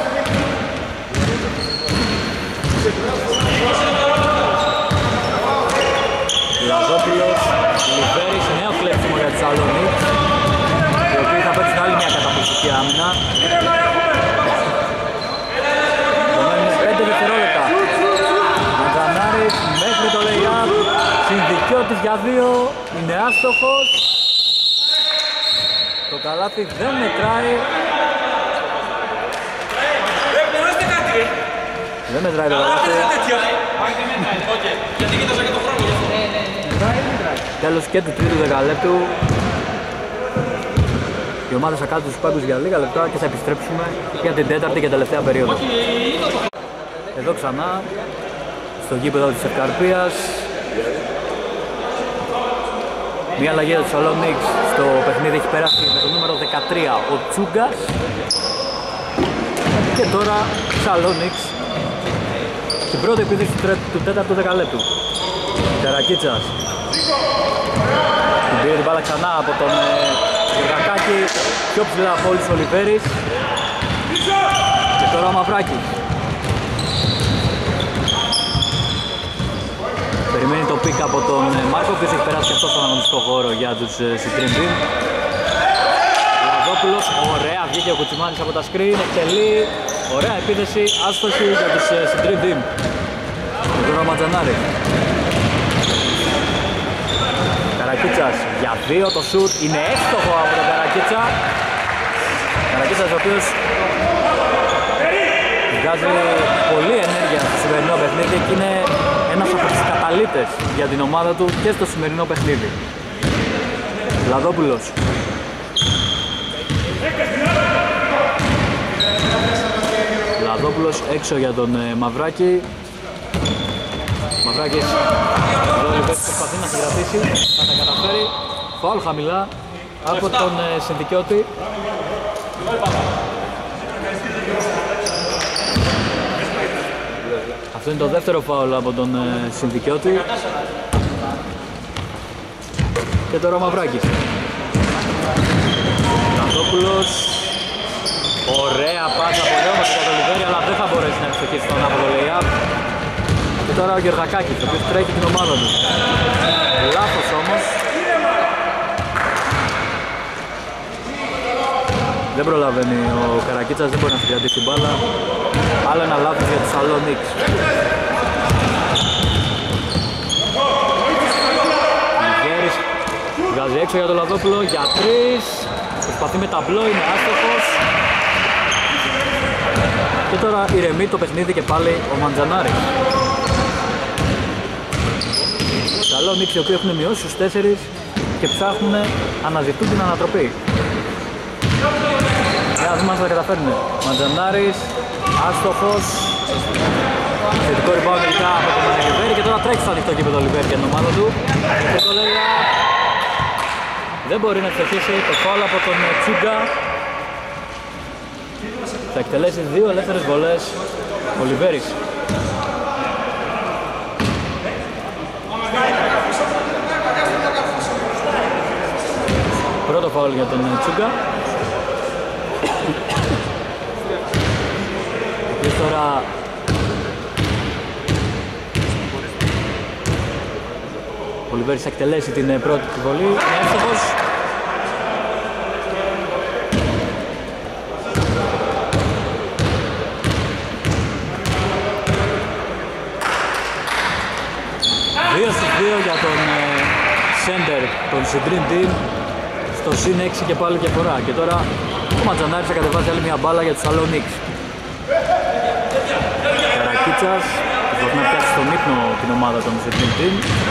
Λαζόπουλος, Λιβέρης, νέο κλέψιμο για τους Σαλόνικς, οι οποίοι θα παίξουν άλλη μια καταπληκτική άμυνα. Απομένουν πέντε δευτερόλεπτα. Μαντζανάρης μέχρι το lay-up, συνδικιώτης για δύο, είναι άστοχος. Το καλάθι δεν μετράει Δεν μετράει το καλάθι. Τέλος και του τρίτου δεκαλέπτου. Οι ομάδες θα κάνουν τους πάγκους για λίγα λεπτά και θα επιστρέψουμε για την τέταρτη και τελευταία περίοδο. Εδώ ξανά, στο γήπεδο της Ευκαρπίας. Μια αλλαγή του Σαλόνιξ στο παιχνίδι έχει περάσει με το νούμερο δεκατρία ο Τσούγκας. Και τώρα Σαλόνιξ στην πρώτη επίθεση του τέταρτου δεκαλέπτου. Καρακίτσας την πήρε την μπάλα ξανά από τον Γερακάκη, πιο ψηλά από όλους ο Λιβέρης. Και τώρα ο Μαυράκης περιμένει το πικ από τον Μάρκο, που έχει περάσει και αυτό στον αγωνιστικό χώρο για τους Supreme Team. Λαδόπουλος, ωραία, βγήκε ο Κουτσιμάνης από τα screen, εκτελεί, ωραία επίθεση, άστοχη για τους Supreme Team. Τώρα ο Ματζανάρη. Καρακίτσας για δύο, το σουτ είναι εύστοχο από τον Καρακίτσα. Καρακίτσας ο οποίος βγάζει πολλή ενέργεια στο σημερινό παιχνίδι και είναι ένας από τους καταλύτες για την ομάδα του και στο σημερινό παιχνίδι. Λαδόπουλος. Λαδόπουλος έξω για τον ε, Μαυράκη. Μαυράκης εδώ λοιπόν προσπαθεί να συγκρατήσει, θα τα καταφέρει. Φάουλ χαμηλά από τον ε, Συνδικιώτη. Αυτό είναι το δεύτερο φάουλ από τον ε, Συνδικιώτη. Και τώρα ο Μαυράκης. Λαδόπουλος. Ωραία πάσα, πολύ όμως για τον Λιβέρη, αλλά δεν θα μπορέσει να ευστοχίσει τον από το lay-up. Και τώρα ο Γεργακάκης, ο οποίος τρέχει την ομάδα του. Λάθος όμως. Δεν προλαβαίνει ο Καρακίτσας, δεν μπορεί να συγκρατήσει την μπάλα. Άλλο ένα λάθος για τους Σαλόνιξ. Λιβέρης βγάζει έξω για τον Λαδόπουλο, για τρεις. Προσπαθεί με ταμπλό, είναι άστοχος. Και τώρα ηρεμεί το παιχνίδι και πάλι ο Μαντζανάρης. Σαλόνιξ οι οποίοι έχουν μειώσει στους τέσσερις και ψάχνουν, αναζητούν την ανατροπή. Για να δούμε αν θα τα καταφέρουν. Μαντζανάρης, άστοχος. Θετικό rebound τελικά από τον Λιβέρη και τώρα τρέχει στο ανοιχτό κήπεδο Λιβέρη και την ομάδα του. Και το λέει δεν μπορεί να εξοχίσει το φάουλ από τον Τσούγκα. Θα εκτελέσει δύο ελεύθερες βολές ο Λιβέρης. Πρώτο φάουλ για τον Τσούγκα. Και τώρα ο Λιβέρης θα εκτελέσει την πρώτη βολή. Είναι εύστοχος. δύο στους δύο για τον center, τον Supreme Team, στο συν έξι και πάλι και φορά. Και τώρα ο Ματζανάρης θα κατεβάσει άλλη μια μπάλα για τους Σαλόνιξ. Καρακίτσας προσπαθεί να πιάσει στον ύπνο την ομάδα των Supreme Team.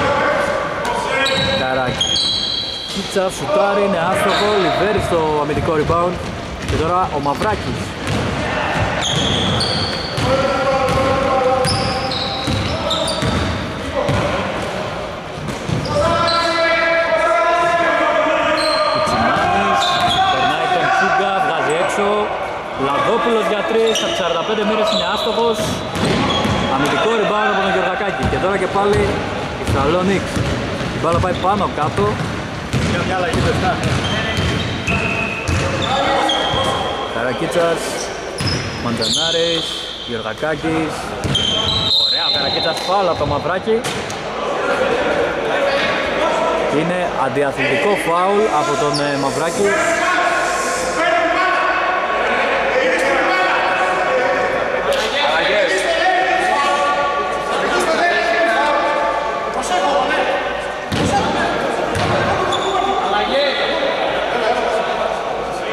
Καρακίτσας σουτάρει, είναι άστοχο, Λιβέρη στο αμυντικό rebound. Και τώρα ο Μαυράκης. Λαδόπουλος για τρεις, από τις σαράντα πέντε μοίρες είναι άστοχος. Αμυντικό rebound από τον Γεωργακάκη. Και τώρα και πάλι η Σαλόνιξ. Η μπάλα πάει πάνω κάτω. Καρακίτσας, Μαντζανάρης, Γεωργακάκης. Ωραία, ο Καρακίτσας φάουλ από το Μαυράκι. Είναι αντιαθλητικό φάουλ από τον Μαυράκι.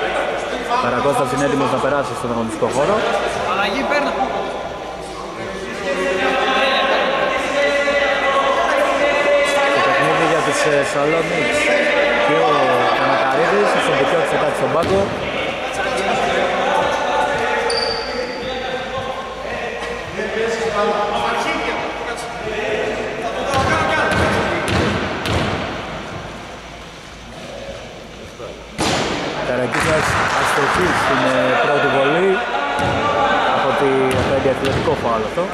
Καρακώστας είναι έτοιμος να περάσει στον αγωνιστικό χώρο. Αλλαγή παίρνω. Σαλόνικς και ο Κανακαρίδης, ο συνδικιώτης θα κάτσει στον πάγκο. Καρακίτσας αστοχή στην πρώτη βολή από τη αντιαθλητικό φάουλ αυτό.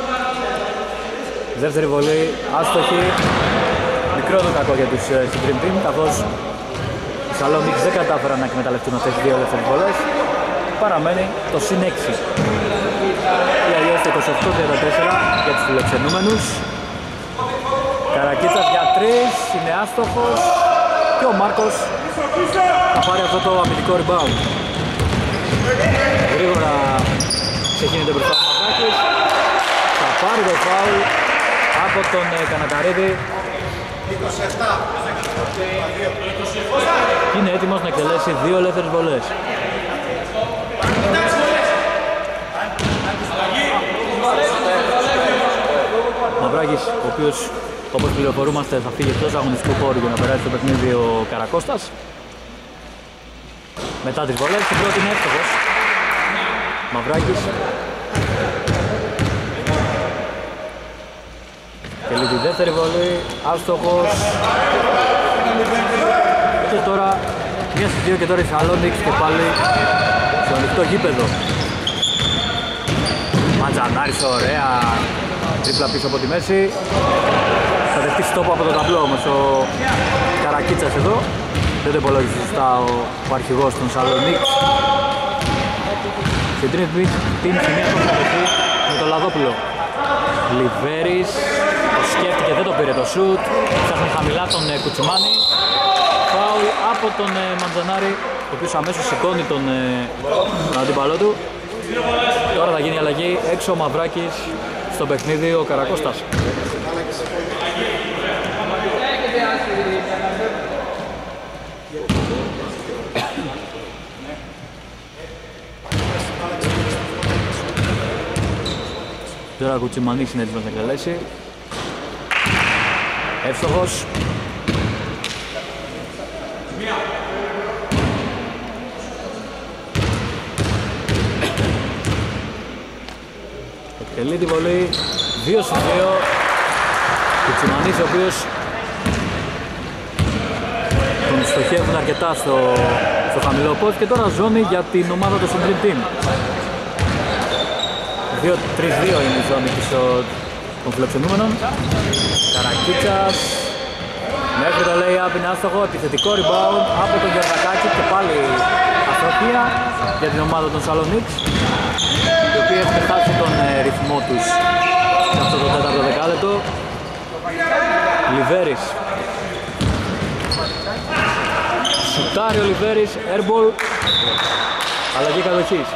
Δεύτερη βολή άστοχη, μικρό το κακό για τους Supreme Team, καθώς οι Σαλόνικς δεν κατάφεραν να εκμεταλλευτούν αυτές τις δύο ελεύθερες βολές. Παραμένει το συν έξι. Η αλλιώς το είκοσι οκτώ τριάντα τέσσερα για τους φιλοξενούμενους. Καρακίτσας για τρεις, είναι άστοχος και ο Μάρκος θα πάρει αυτό το αμυντικό rebound. Γρήγορα ξεκινείται μπροστά ο Μαυράκης, θα πάρει το φάουλ από τον Κανακαρίδη και είναι έτοιμος να εκτελέσει δύο ελεύθερες βολές. Μαυράκης, ο οποίος όπως πληροφορούμαστε θα φύγει εκτός αγωνιστικού χώρου για να περάσει το παιχνίδι ο Καρακώστας. Μετά τις βολές, την πρώτη είναι εύστοχος. Μαυράκης. Τελεί τη δεύτερη βολή, άστοχος. Και τώρα, μία στις δύο και τώρα η Σαλόνικς και πάλι στο ανοιχτό γήπεδο. Ματζανάρης, ωραία. Τρίπλα πίσω από τη μέση. Θα δεχτεί στόπο από το ταμπλό όμως ο Καρακίτσας εδώ. Δεν το υπολόγισε σωστά ο, ο αρχηγός των Σαλονίκς. Στην τρίτη την σημεία του θα με τον Λαδόπουλο. Λιβέρης, το σκέφτηκε, δεν το πήρε το σουτ. Ψάχνει χαμηλά τον ε, Κουτσιμάνη. Φάουλ από τον ε, Μαντζανάρη, ο οποίος αμέσως σηκώνει τον, ε, τον αντίπαλό του. Τώρα θα γίνει η αλλαγή, έξω ο Μαυράκης, στο παιχνίδι ο Καρακώστας. Τώρα ο Κουτσιμανής είναι έτοιμος να εκτελέσει. Εύστοχος. Εκτελεί τη βολή. δύο στους δύο. Κουτσιμανής, ο οποίος τον στοχεύουν αρκετά στο, στο χαμηλό post και τώρα ζώνη για την ομάδα του Supreme Team. δύο τρία δύο είναι η ζώνη της των φιλοξενούμενων. Καρακίτσας μέχρι το lay-up είναι άστοχο, επιθετικό rebound από τον Γερδακάκη και πάλι αστοχία για την ομάδα των Σαλονίκς, οι οποίοι έχουν χάσει τον ε, ρυθμό τους σε αυτό το τέταρτο δεκάλεπτο. Λιβέρης, σουτάρει ο Λιβέρης, airball, αλλαγή κατοχής.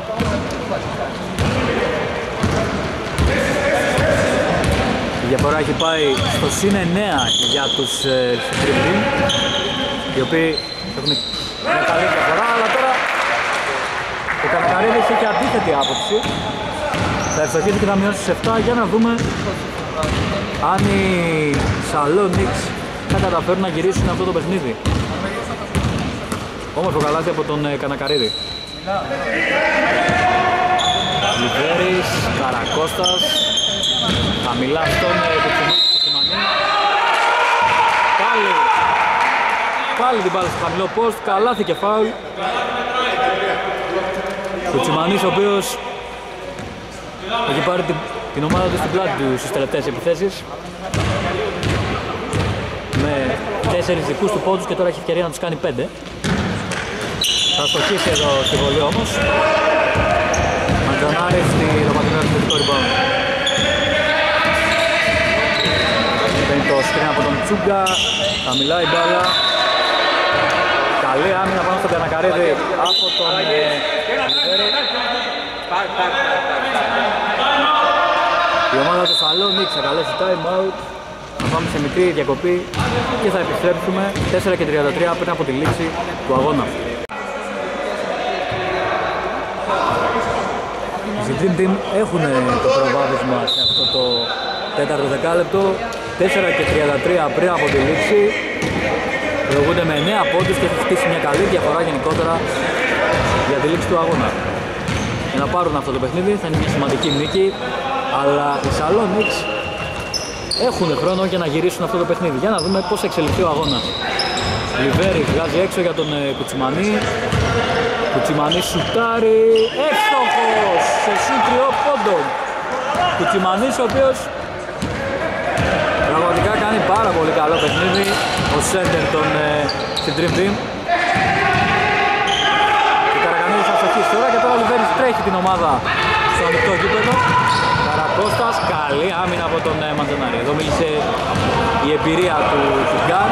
Η διαφορά έχει πάει στο συν εννέα για τους ε, Supreme Team, οι οποίοι έχουν μια καλή διαφορά, αλλά τώρα ο Κανακαρίδης έχει αντίθετη άποψη. Θα ευστοχίσει και θα μειώσει σε επτά για να δούμε αν οι Σαλόνικς θα καταφέρουν να γυρίσουν αυτό το παιχνίδι. Όμορφο καλάθι από τον ε, Κανακαρίδη. Λιβέρης, Καρακώστας, χαμηλά στον Κουτσιμανή. Πάλι, πάλι την πάλι στο χαμηλό post, καλάθι και φάουλ. Κουτσιμανής, ο οποίος έχει πάρει την, την ομάδα του στην πλάτη του στις τελευταίες επιθέσεις με τέσσερις δικούς του πόντους και τώρα έχει ευκαιρία να τους κάνει πέντε. Θα στοχίσει εδώ στη βολή όμως. Μαντζανάρη στη δωματινό επιθετικό rebound. Παίρνει το σκριν από τον Τσούγκα, χαμηλά η μπάλα. Καλή άμυνα πάνω στον Κανακαρίδη από τον Λιβέρη. Η ομάδα του Σαλόνικς θα καλέσει time out. Θα πάμε σε μικρή διακοπή και θα επιστρέψουμε τέσσερα και τριάντα τρία πριν από τη λήξη του αγώνα. Οι Dream Team έχουν το προβάδισμα σε αυτό το τέταρτο δεκάλεπτο. τέσσερα και τριάντα τρία πριν από τη λήξη. Προηγούνται με εννέα πόντους και έχει χτίσει μια καλή διαφορά γενικότερα για τη λήξη του αγώνα. Για να πάρουν αυτό το παιχνίδι θα είναι μια σημαντική νίκη, αλλά οι Salonics έχουν χρόνο για να γυρίσουν αυτό το παιχνίδι. Για να δούμε πώς θα εξελιχθεί ο αγώνας. Λιβέρη βγάζει έξω για τον ε, Κουτσιμανί. Κουτσιμανί σουτάρει, εύστοχος σε συν τριών πόντων. Κουτσιμανής, ο οποίος πραγματικά κάνει πάρα πολύ καλό παιχνίδι, ο σέντερ των ε, Dream Team. Και Καρακανίδης αστοχής τώρα και τώρα ο Λιβέρης τρέχει την ομάδα στο ανοιχτό γήπεδο. Καρακώστας, καλή άμυνα από τον ε, Μαντζανάρη. Εδώ μίλησε η εμπειρία του Χιγκάρ.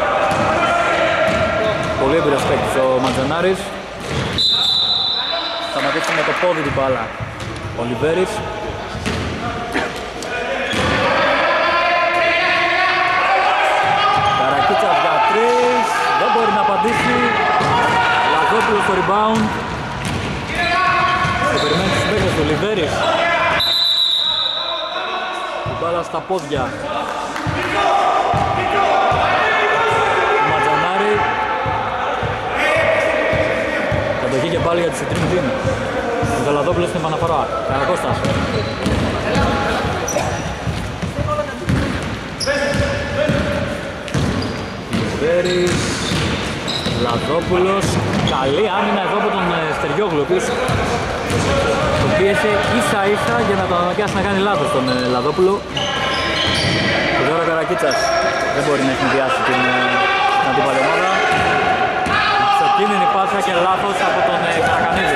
Πολύ έμπειρος παίκτης ο Μαντζανάρης. Σταματήσει με το πόδι την μπάλα ο Λιβέρης. Καρακίτσας για τρεις, δεν μπορεί να απαντήσει. Λαγόπουλος στο rebound. Και περιμένει τους παίκτες του Λιβέρης. Την μπάλα στα πόδια του Ματζανάρη. Κατοχή και πάλι για τη Dream Team. Ο Γαλαδόπουλος στην επαναφορά. Καρακώστας. Λιβέρης, Λαδόπουλος, καλή άμυνα εδώ από τον Στεριόγλου, ο οποίος τον πίεσε ίσα ίσα για να τον αναγκάσει να κάνει λάθος τον Λαδόπουλο. Και τώρα Καρακίτσας δεν μπορεί να συνδυάσει την, την αντίπαλη ομάδα. Εξοκίνδυνη πάσα και λάθος από τον Καρακανίδη.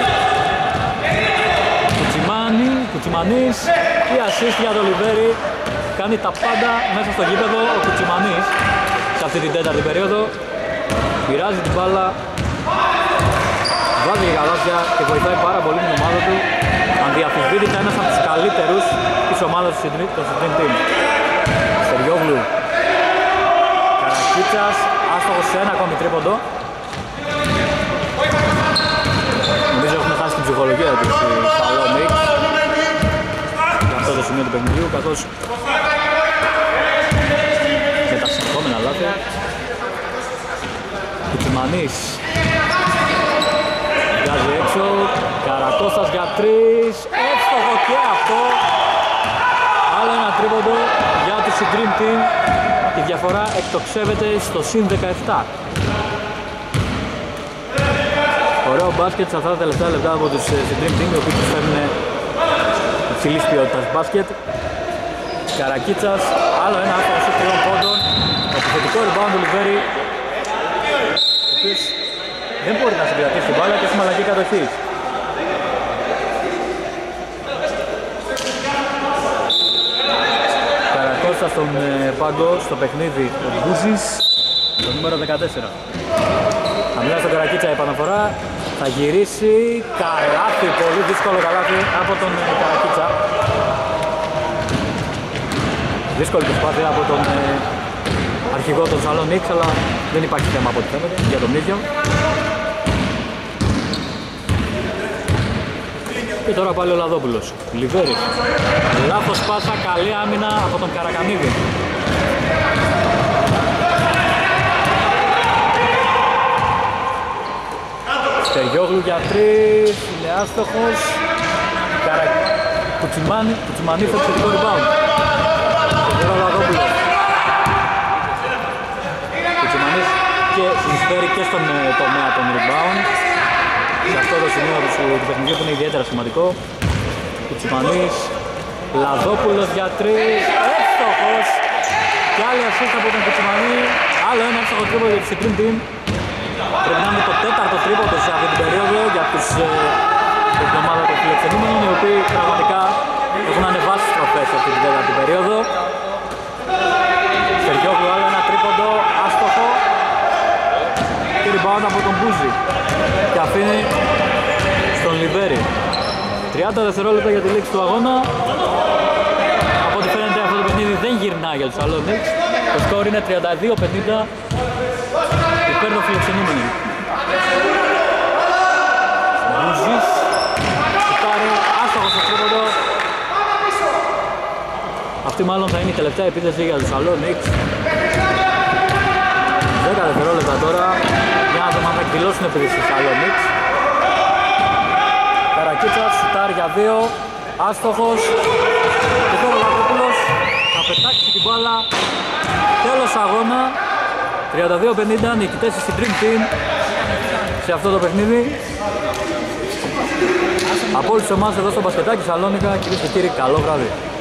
Κουτσιμάνι, Κουτσιμανής, η assist για τον Λιβέρη. Κάνει τα πάντα μέσα στο γήπεδο ο Κουτσιμανής σε αυτή την τέταρτη περίοδο. Πειράζει την μπάλα, βάζει και καλάθια και βοηθάει πάρα πολύ την ομάδα του. Ανδιαφυσβήτητα ένας από τους καλύτερους της ομάδας του Dream Team. Στεριόγλου, Καρακίτσας, άστοχος σε ένα ακόμη τρίποντο. Νομίζω έχουμε χάσει την ψυχολογία του στη Salonics για αυτό το σημείο του παιχνιδιού, καθώς με τα συνεχόμενα λάθη. Κουτσιμανής βγάζει έξω, Καρακώστας για τρεις, εύστοχο και αυτό. Άλλο ένα τρίποντο για τους Dream Team. Η διαφορά εκτοξεύεται στο συν δεκαεπτά. Ωραίο μπάσκετ σε αυτά τα τελευταία λεπτά από τους Dream Team, οι οποίοι προσφέρουν υψηλής ποιότητας μπάσκετ. Καρακίτσας, άλλο ένα άστοχο σε τριών πόντων. Επιθετικό rebound του Λιβέρη, ο οποίος δεν μπορεί να συγκρατήσει την μπάλα και έχει μαλακή κατοχή. Καρακώστας στον πάγκο, στο παιχνίδι ο Μπούζης, το νούμερο δεκατέσσερα. Χαμηλά στον Καρακίτσα η επαναφορά, θα γυρίσει, καλάθι, πολύ δύσκολο καλάθι από τον Καρακίτσα. Δύσκολη προσπάθεια από τον αρχηγό των Salonics, αλλά δεν υπάρχει θέμα από ό,τι φαίνεται για τον ίδιο. Και τώρα πάλι ο Λαδόπουλος. Λιβέρης. Λάθος πάσα, καλή άμυνα από τον Καρακανίδη. Στεριόγλου για τρεις, είναι άστοχος. Καρα... Κουτσιμάνι, Κουτσιμανί στο επιθετικό rebound. Και τώρα ο Λαδόπουλος. Κουτσιμανής και συνεισφέρει και στον τομέα των rebound. Σε αυτό το σημείο του, του παιχνιδιού που είναι ιδιαίτερα σημαντικό. Κουτσιμανής, Λαδόπουλος για τρεις, εύστοχος. Και άλλη assist από τον Κουτσιμανί. Άλλο ένα εύστοχο τρίποντο για τη Dream Team. Πρέπει να είναι το τέταρτο τρίποντο σε αυτή την περίοδο για τους, ε, την ομάδα των φιλοξενούμενων, οι οποίοι πραγματικά έχουν ανεβάσει τις τροφές σε αυτή την τέταρτη περίοδο. Στεριόγλου, άλλο ένα τρίποντο, άστοχο. Και rebound από τον Μπούζη. Και αφήνει στον Λιβέρη. τριάντα δευτερόλεπτα για τη λήξη του αγώνα. Από ό,τι φαίνεται αυτό το παιχνίδι δεν γυρνά για τους Salonics. Το σκορ είναι τριάντα δύο πενήντα υπέρ των φιλοξενούμενων. Μπούζης, σουτάρει, άστοχος στο τρίποντο. αυτή μάλλον θα είναι η τελευταία επίθεση για τους Salonics. δέκα δευτερόλεπτα τώρα για να δούμε αν θα εκδηλώσουν επίθεση στους Salonics. Καρακίτσας, σουτάρ για δύο, άστοχος. Και τώρα ο Λακρόπουλος θα πετάξει την μπάλα. Τέλος αγώνα. τριάντα δύο πενήντα, νικητές στην Dream Team σε αυτό το παιχνίδι. Από όλους εμάς εδώ στο Μπασκετάκι Σαλόνικα, κυρίες και κύριοι, καλό βράδυ.